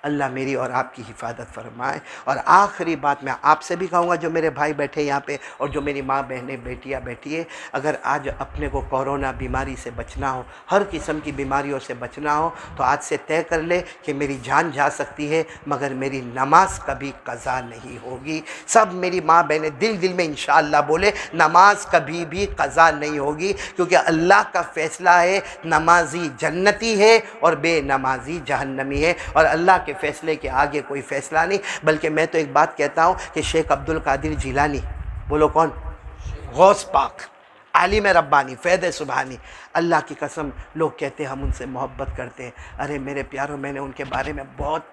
अल्लाह मेरी और आपकी हिफाजत फरमाए। और आखिरी बात मैं आपसे भी कहूँगा, जो मेरे भाई बैठे यहाँ पे और जो मेरी माँ बहनें बेटियाँ बैठी है, अगर आज अपने को कोरोना बीमारी से बचना हो, हर किस्म की बीमारियों से बचना हो, तो आज से तय कर ले कि मेरी जान जा सकती है मगर मेरी नमाज कभी कज़ा नहीं होगी। सब मेरी माँ बहनें दिल दिल में इंशाअल्लाह बोले, नमाज कभी भी कज़ा नहीं होगी, क्योंकि अल्लाह का फ़ैसला है, नमाजी जन्नती है और बेनमाजी जहन्नमी है, और अल्लाह के फ़ैसले के आगे कोई फ़ैसला नहीं। बल्कि मैं तो एक बात कहता हूँ कि शेख अब्दुल कादिर जिलानी, बोलो कौन, गौस पाक, आलिम रब्बानी, फ़ैज़ सुबहानी, अल्लाह की कसम लोग कहते हैं हम उनसे मोहब्बत करते हैं। अरे मेरे प्यारों, मैंने उनके बारे में बहुत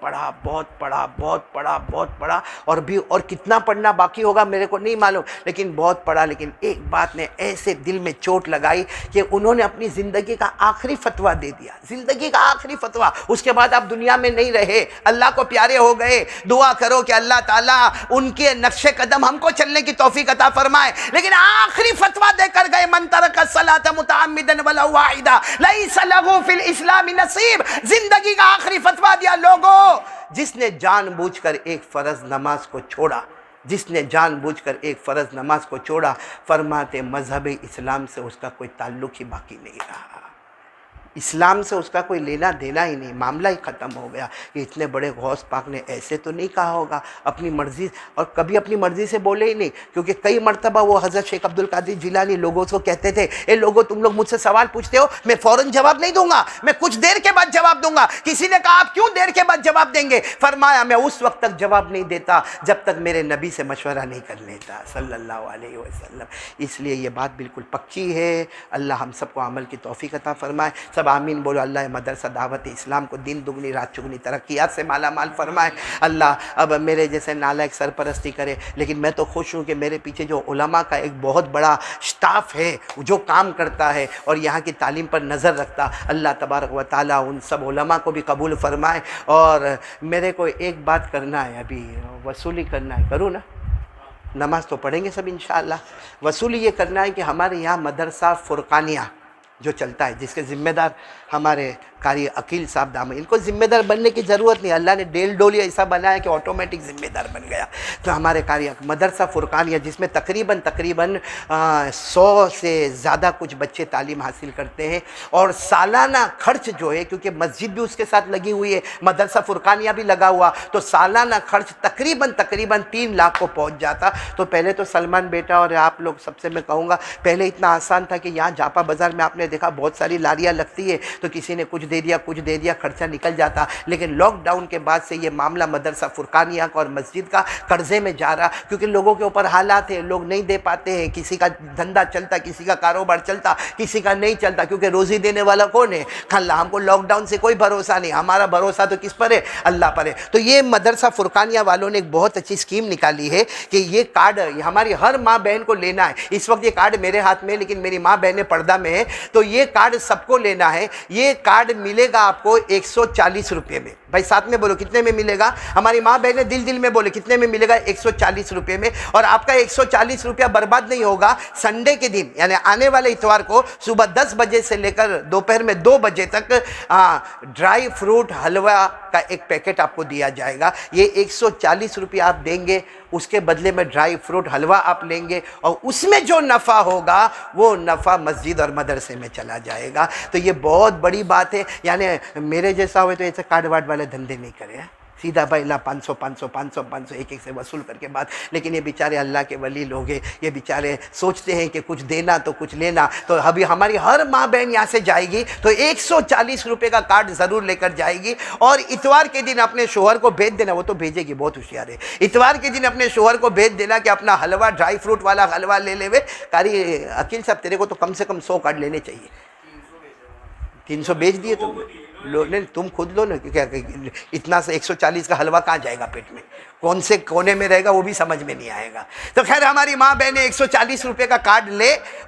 पढ़ा और भी, और कितना पढ़ना बाकी होगा मेरे को नहीं मालूम, लेकिन बहुत पढ़ा। लेकिन एक बात ने ऐसे दिल में चोट लगाई कि उन्होंने अपनी ज़िंदगी का आखिरी फतवा दे दिया, ज़िंदगी का आखिरी फतवा। उसके बाद आप दुनिया में नहीं रहे, अल्लाह को प्यारे हो गए। दुआ करो कि अल्लाह ताला उनके नक्शे कदम हमको चलने की तौफीक अता फरमाए। लेकिन आखिरी फतवा देकर गए, मन तरक सलात मुतअम्मिदन वलौ वाहिदा लैसा लहू फिल इस्लाम नसीब। जिंदगी का आखिरी फतवा दिया, लोगों जिसने जानबूझकर एक फ़र्ज नमाज को छोड़ा, जिसने जानबूझकर एक फ़र्ज नमाज को छोड़ा, फरमाते मज़हब इस्लाम से उसका कोई ताल्लुक़ ही बाकी नहीं रहा, इस्लाम से उसका कोई लेना देना ही नहीं, मामला ही ख़त्म हो गया। ये इतने बड़े गौस पाक ने ऐसे तो नहीं कहा होगा अपनी मर्ज़ी, और कभी अपनी मर्ज़ी से बोले ही नहीं, क्योंकि कई मरतबा वो हज़रत शेख अब्दुल कादिर जिलानी लोगों को कहते थे, ए लोगों तुम लोग मुझसे सवाल पूछते हो, मैं फ़ौरन जवाब नहीं दूंगा, मैं कुछ देर के बाद जवाब दूंगा। किसी ने कहा आप क्यों देर के बाद जवाब देंगे? फरमाया मैं उस वक्त तक जवाब नहीं देता जब तक मेरे नबी से मशवरा नहीं कर लेता सल्लल्लाहु अलैहि वसल्लम। इसलिए ये बात बिल्कुल पक्की है। अल्लाह हम सबको अमल की तौफीक अता फरमाए। सब आमीन बोलो। अल्लाह मदरसा दावत इस्लाम को दिन दुगनी रात चुगनी तरक्कियात से माला माल फरमाए। अल्लाह अब मेरे जैसे नालायक सरपरस्ती करे, लेकिन मैं तो खुश हूँ कि मेरे पीछे जो उलमा का एक बहुत बड़ा स्टाफ है जो काम करता है और यहाँ की तालीम पर नज़र रखता। अल्लाह तबारक व तआला उन सब उलमा को भी कबूल फरमाए। और मेरे को एक बात करना है, अभी वसूली करना है, करूँ ना? नमाज तो पढ़ेंगे सब इंशाअल्लाह। वसूली ये करना है कि हमारे यहाँ मदरसा फुरकानिया जो चलता है, जिसके ज़िम्मेदार हमारे कारी अकील साहब दाम, इनको ज़िम्मेदार बनने की ज़रूरत नहीं, अल्लाह ने डेल डोली ऐसा बनाया कि ऑटोमेटिक ज़िम्मेदार बन गया। तो हमारे कारी मदरसा फुरकानिया जिसमें तकरीबन 100 से ज़्यादा कुछ बच्चे तालीम हासिल करते हैं, और सालाना खर्च जो है, क्योंकि मस्जिद भी उसके साथ लगी हुई है, मदरसा फुरकानिया भी लगा हुआ, तो सालाना खर्च तकरीबन 3 लाख को पहुँच जाता। तो पहले तो सलमान बेटा और आप लोग सबसे मैं कहूँगा, पहले इतना आसान था कि यहाँ जापा बाज़ार में आपने देखा बहुत सारी लारियाँ लगती है, तो किसी ने कुछ दे दिया खर्चा निकल जाता। लेकिन लॉकडाउन के बाद से ये मामला मदरसा फुरकानिया का और मस्जिद का कर्जे में जा रहा, क्योंकि लोगों के ऊपर हालात है, लोग नहीं दे पाते हैं। किसी का धंधा चलता, किसी का कारोबार चलता, किसी का नहीं चलता, क्योंकि रोज़ी देने वाला कौन है? अल्लाह। हमको लॉकडाउन से कोई भरोसा नहीं, हमारा भरोसा तो किस पर है? अल्लाह पर है। तो ये मदरसा फुरकानिया वालों ने एक बहुत अच्छी स्कीम निकाली है कि ये कार्ड हमारी हर माँ बहन को लेना है। इस वक्त ये कार्ड मेरे हाथ में है, लेकिन मेरी माँ बहनें पर्दा में है, तो ये कार्ड सबको लेना है। ये कार्ड मिलेगा आपको 140 रुपये में। भाई साथ में बोलो कितने में मिलेगा? हमारी माँ बहनें दिल दिल में बोले कितने में मिलेगा? 140 रुपये में। और आपका 140 रुपया बर्बाद नहीं होगा। संडे के दिन यानी आने वाले इतवार को सुबह 10 बजे से लेकर दोपहर में 2 बजे तक ड्राई फ्रूट हलवा का एक पैकेट आपको दिया जाएगा। ये 140 रुपये आप देंगे, उसके बदले में ड्राई फ्रूट हलवा आप लेंगे, और उसमें जो नफ़ा होगा वो नफ़ा मस्जिद और मदरसे में चला जाएगा। तो ये बहुत बड़ी बात है। यानी मेरे जैसा हुए तो ऐसे कार्ड वार्ड वाले धंधे नहीं करे, सीधा भाई ला 500 एक से वसूल करके बात। लेकिन ये बेचारे अल्लाह के वली लोग हैं, ये बेचारे सोचते हैं कि कुछ देना तो कुछ लेना। तो अभी हमारी हर माँ बहन यहाँ से जाएगी तो 140 रुपये का कार्ड ज़रूर लेकर जाएगी, और इतवार के दिन अपने शोहर को भेज देना। वो तो भेजेगी, बहुत होशियार है। इतवार के दिन अपने शोहर को भेज देना कि अपना हलवा, ड्राई फ्रूट वाला हलवा ले लेवे। कारी अकील साहब तेरे को तो कम से कम 100 कार्ड लेने चाहिए। 300 बेच दिए तुम लो, नहीं तुम खुद लो ना, क्योंकि इतना से 140 का हलवा कहाँ जाएगा पेट में, कौन से कोने में रहेगा वो भी समझ में नहीं आएगा। तो खैर हमारी माँ बहनें 140 रुपये का कार्ड ले,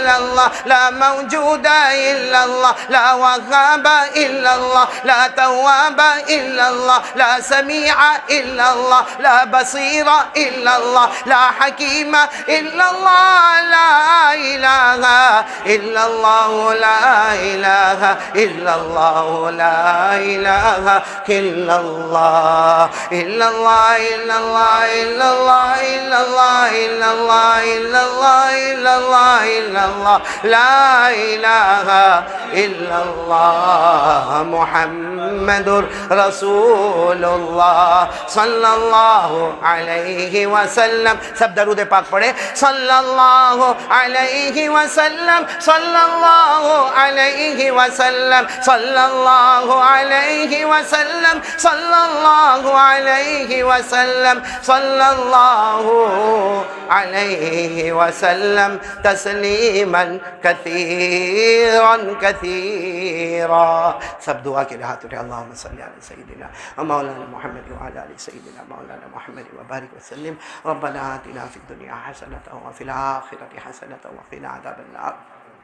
इल्लल्लाह, ला मौजूदा इल्लल्लाह, ला वहाबा इल्लल्लाह, ला तव्वाबा इल्लल्लाह, ला समीआ इल्लल्लाह, ला बसीरा इल्लल्लाह, ला हकीमा इल्लल्लाह, ला इलाहा इल्लल्लाह, ला इलाहा इल्लल्लाह, ला इलाहा इल्लल्लाह, इल्लल्लाह इल्लल्लाह इल्लल्लाह इल्लल्लाह इल्लल्लाह इल्लल्लाह इल्लल्लाह इल्लल्लाह, ला इलाहा इल्लल्लाह, मुहम्मदुर रसूलुल्लाह सल्लल्लाहु अलैहि वसल्लम। सब दरूद पाक पढ़े। सल्लल्लाहु अलैहि वसल्लम, सल्लल्लाहु अलैहि वसल्लम, सल्लल्लाहु अलैहि वसल्लम, सल्लल्लाहु अलैहि वसल्लम, सल्लल्लाहु अलैहि वसल्लम, तस्लीमन कसीरन कसीरा। सब दुआ के लिए हाथ उठे। अल्लाहुम्मा सल्ली अला सय्यिदिना व मौलाना मुहम्मद व अला आलि सय्यिदिना मौलाना मुहम्मद व बारिक वसल्लिम। रब्बना आतिना फिद दुनिया हसनतन व फिल आखिरति हसनतन व क़िना अज़ाबन्नार।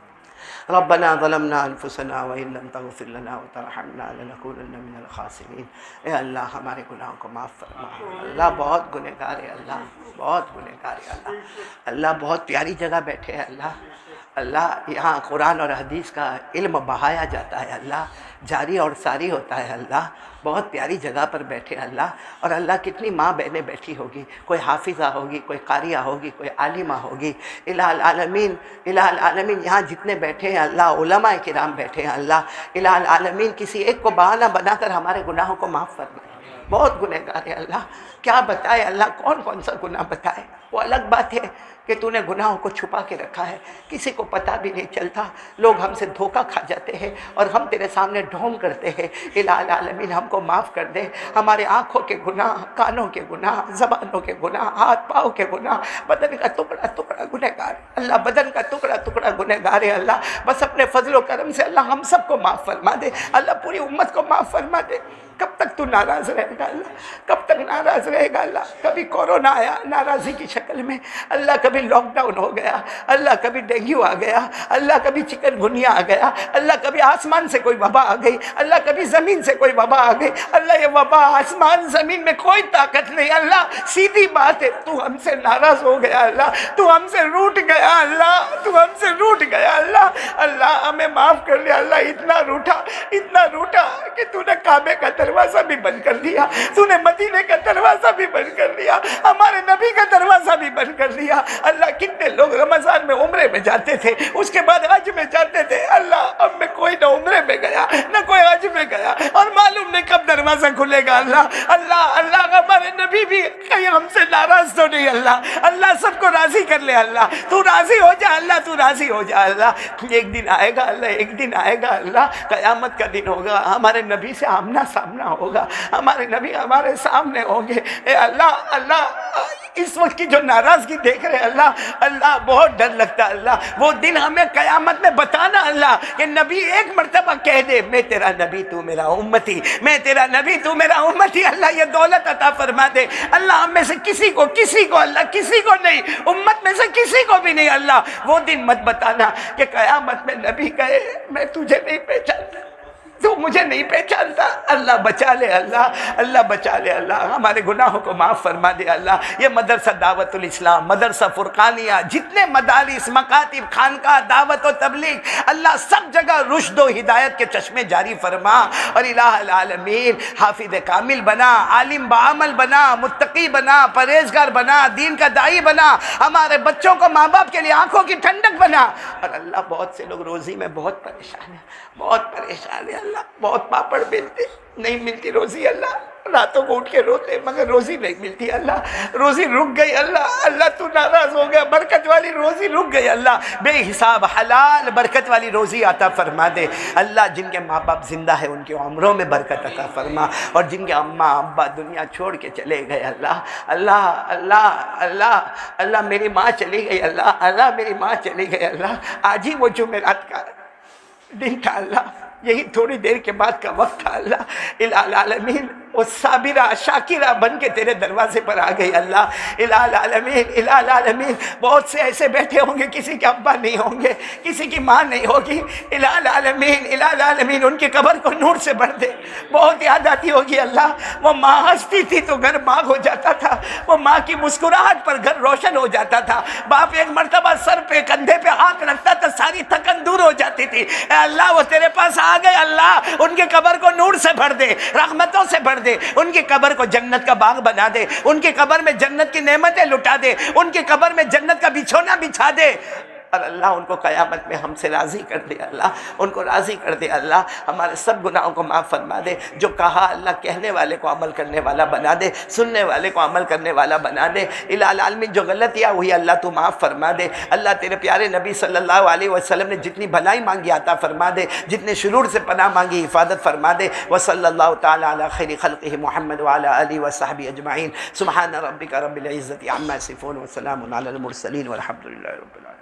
रब्बना ज़लमना अनफुसना व इन लम तग़फिर लना व तरहमना लनकूनन्ना मिनल ख़ासिरीन। ए अल्लाह, हमारे गुनाहों को माफ़ फरमा। अल्लाह बहुत गुनहगार है, अल्लाह बहुत गुनहगार है। अल्लाह अल्लाह बहुत प्यारी जगह बैठे हैं। अल्लाह अल्लाह यहाँ कुरान और हदीस का इल्म बहाया जाता है। अल्लाह जारी और सारी होता है। अल्लाह बहुत प्यारी जगह पर बैठे अल्लाह। और अल्लाह कितनी माँ बहनें बैठी होगी, कोई हाफिज़ा होगी, कोई कारिया होगी, कोई आलिमा होगी। इलाल आलमीन, इलाल आलमीन यहाँ जितने बैठे हैं अल्लाह, उलमा किराम बैठे हैं अल्लाह। इलाल आलमीन किसी एक को बहाना बनाकर हमारे गुनाहों को माफ़ फरमाए। बहुत गुनहगार है अल्लाह। क्या बताए अल्लाह, कौन कौन सा गुनाह बताए। वो अलग बात है कि तूने गुनाहों को छुपा के रखा है, किसी को पता भी नहीं चलता। लोग हमसे धोखा खा जाते हैं और हम तेरे सामने ढोंग करते हैं। इलाल आलमीन हमको माफ़ कर दे। हमारे आँखों के गुनाह, कानों के गुनाह, ज़बानों के गुनाह, हाथ पाँव के गुनाह, बदन का टुकड़ा टुकड़ा गुनहगार अल्लाह, बदन का टुकड़ा टुकड़ा गुनहगार है अल्लाह। बस अपने फजल करम से अल्लाह हम सबको माफ़ फरमा दे अल्लाह, पूरी उम्मत को माफ़ फरमा दे। कब तक तू नाराज़ रहेगा अल्लाह, कब तक नाराज़ रहेगा अल्लाह। कभी कोरोना आया नाराज़ी की शक्ल में अल्लाह, कभी लॉकडाउन हो गया अल्लाह, कभी डेंगू आ गया अल्लाह, कभी चिकनगुनिया आ गया अल्लाह, कभी आसमान से कोई वबा आ गई अल्लाह, कभी ज़मीन से कोई वबा आ गई अल्लाह। ये वबा आसमान ज़मीन में कोई ताकत नहीं अल्लाह। सीधी बात है, तू हमसे नाराज़ हो गया अल्लाह, तू हमसे रूठ गया अल्लाह, तू हमसे रूठ गया अल्लाह। अल्लाह हमें माफ़ कर लिया अल्लाह। इतना रूठा कि तूने काबे का दरवाज़ा भी बंद कर दिया, तूने मदीने का दरवाज़ा भी बंद कर दिया, हमारे नबी का दरवाज़ा भी बंद कर दिया अल्लाह। कितने लोग रमज़ान में उम्रे में जाते थे, उसके बाद हज में जाते थे अल्लाह। अब में कोई ना उम्रे में गया ना कोई हज में गया और मालूम नहीं कब दरवाज़ा खुलेगा अल्लाह। अल्लाह अल्लाह हमारे नबी भी कहीं हमसे नाराज़ तो नहीं अल्लाह। अल्लाह सबको राज़ी कर ले अल्लाह, तू राज़ी हो जा अल्लाह, तू राज़ी हो जा अल्लाह। एक दिन आएगा अल्लाह, एक दिन आएगा अल्लाह, क़यामत का दिन होगा, हमारे नबी से आमना सामना होगा, हमारे नबी हमारे सामने होंगे। ए अल्लाह अल्लाह, इस वक्त की जो नाराज़गी देख रहे अल्लाह, अल्लाह बहुत डर लगता अल्लाह। वो दिन हमें क़यामत में बताना अल्लाह कि नबी एक मर्तबा कह दे, मैं तेरा नबी तू मेरा उम्मती, मैं तेरा नबी तू मेरा उम्मती। अल्लाह ये दौलत अता फरमा दे अल्लाह, हम में से किसी को अल्लाह, किसी को नहीं, उम्मत में से किसी को भी नहीं अल्लाह। वो दिन मत बताना कि क़यामत में नबी कहे मैं तुझे नहीं पहचानता, तू मुझे नहीं पहचानता। अल्लाह बचा ले अल्लाह, अल्लाह बचा ले अल्लाह, हमारे गुनाहों को माफ़ फरमा दे अल्लाह। ये मदरसा दावतुल इस्लाम, मदरसा फुरकानिया, जितने मदारिस, मकातिब, खानका, दावत और तबलीग अल्लाह, सब जगह रुश्द व हिदायत के चश्मे जारी फरमा। और इलाहुल आलमीन हाफिज़ कामिल बना, आलिम बाअमल बना, मुत्तकी बना, परहेजगार बना, दीन का दाई बना, हमारे बच्चों को माँ बाप के लिए आँखों की ठंडक बना। और अल्लाह बहुत से लोग रोज़ी में बहुत परेशान है, बहुत परेशान है अल्लाह, बहुत पापड़ बेलते नहीं मिलती रोज़ी अल्लाह, रातों को उठ के रोते मगर रोज़ी नहीं मिलती अल्लाह, रोज़ी रुक गई अल्लाह। अल्लाह तू नाराज़ हो गया, बरकत वाली रोज़ी रुक गई अल्लाह, बेहिसाब हलाल बरकत वाली रोज़ी अता फरमा दे अल्लाह। जिनके माँ बाप जिंदा है उनकी उम्रों में बरकत अता फरमा, और जिनके अम्मा अब्बा दुनिया छोड़ के चले गए अल्लाह, अल्लाह अल्लाह अल्लाह अल्लाह, मेरी माँ चली गई अल्लाह, अल्लाह मेरी माँ चली गई अल्लाह। आज ही वो जुमेरात का दिन था अल्लाह, यही थोड़ी देर के बाद का वक्त था अल्लाह। इलाल आलमीन वो साबिरा शाकिरा बन के तेरे दरवाजे पर आ गई। अल्लाह इलाल आलमीन, बहुत से ऐसे बैठे होंगे किसी के अब्बा नहीं होंगे, किसी की माँ नहीं होगी। इलाल आलमीन उनकी कब्र को नूर से भर दे। बहुत याद आती होगी अल्लाह, वो माँ हंसती थी तो घर बाग हो जाता था, वो माँ की मुस्कुराहट पर घर रोशन हो जाता था। बाप एक मर्तबा सर पे कंधे पे हाथ रखता था, सारी थकन दूर हो जाती थी। अल्लाह वो तेरे पास आ गए, अल्लाह उनके कब्र को नूर से भर दे, रहमतों से भर दे, उनकी कब्र को जन्नत का बाग बना दे, उनकी कब्र में जन्नत की नेमतें लुटा दे, उनकी कब्र में जन्नत का बिछोना बिछा दे। और अल्लाह उनको क़यामत में हमसे राज़ी कर दे, अल्लाह उनको राज़ी कर दे, अल्लाह हमारे सब गुनाहों को माफ़ फरमा दे। जो कहा अल्लाह कहने वाले को अमल करने वाला बना दे, सुनने वाले को अमल करने वाला बना दे। इलाल आलमीन जो गलतियाँ हुई अल्लाह तू माफ़ फरमा दे। अल्लाह तेरे प्यारे नबी सल्लल्लाहु अलैहि वसल्लम ने जितनी भलाई मांगी आता फरमा दे, जितने शुरूर से पनाह मांगी हिफाजत फरमा दे। व सल्लल्लाहु तआला अला खैरि खल्क़िही मुहम्मद व अला आलिहि व सहबिही अजमईन। सुब्हान रब्बिका रब्बिल इज़्ज़ति अम्मा यसिफ़ून व सलामुन अलल मुरसलीन वल्हम्दुलिल्लाहि रब्बिल आलमीन।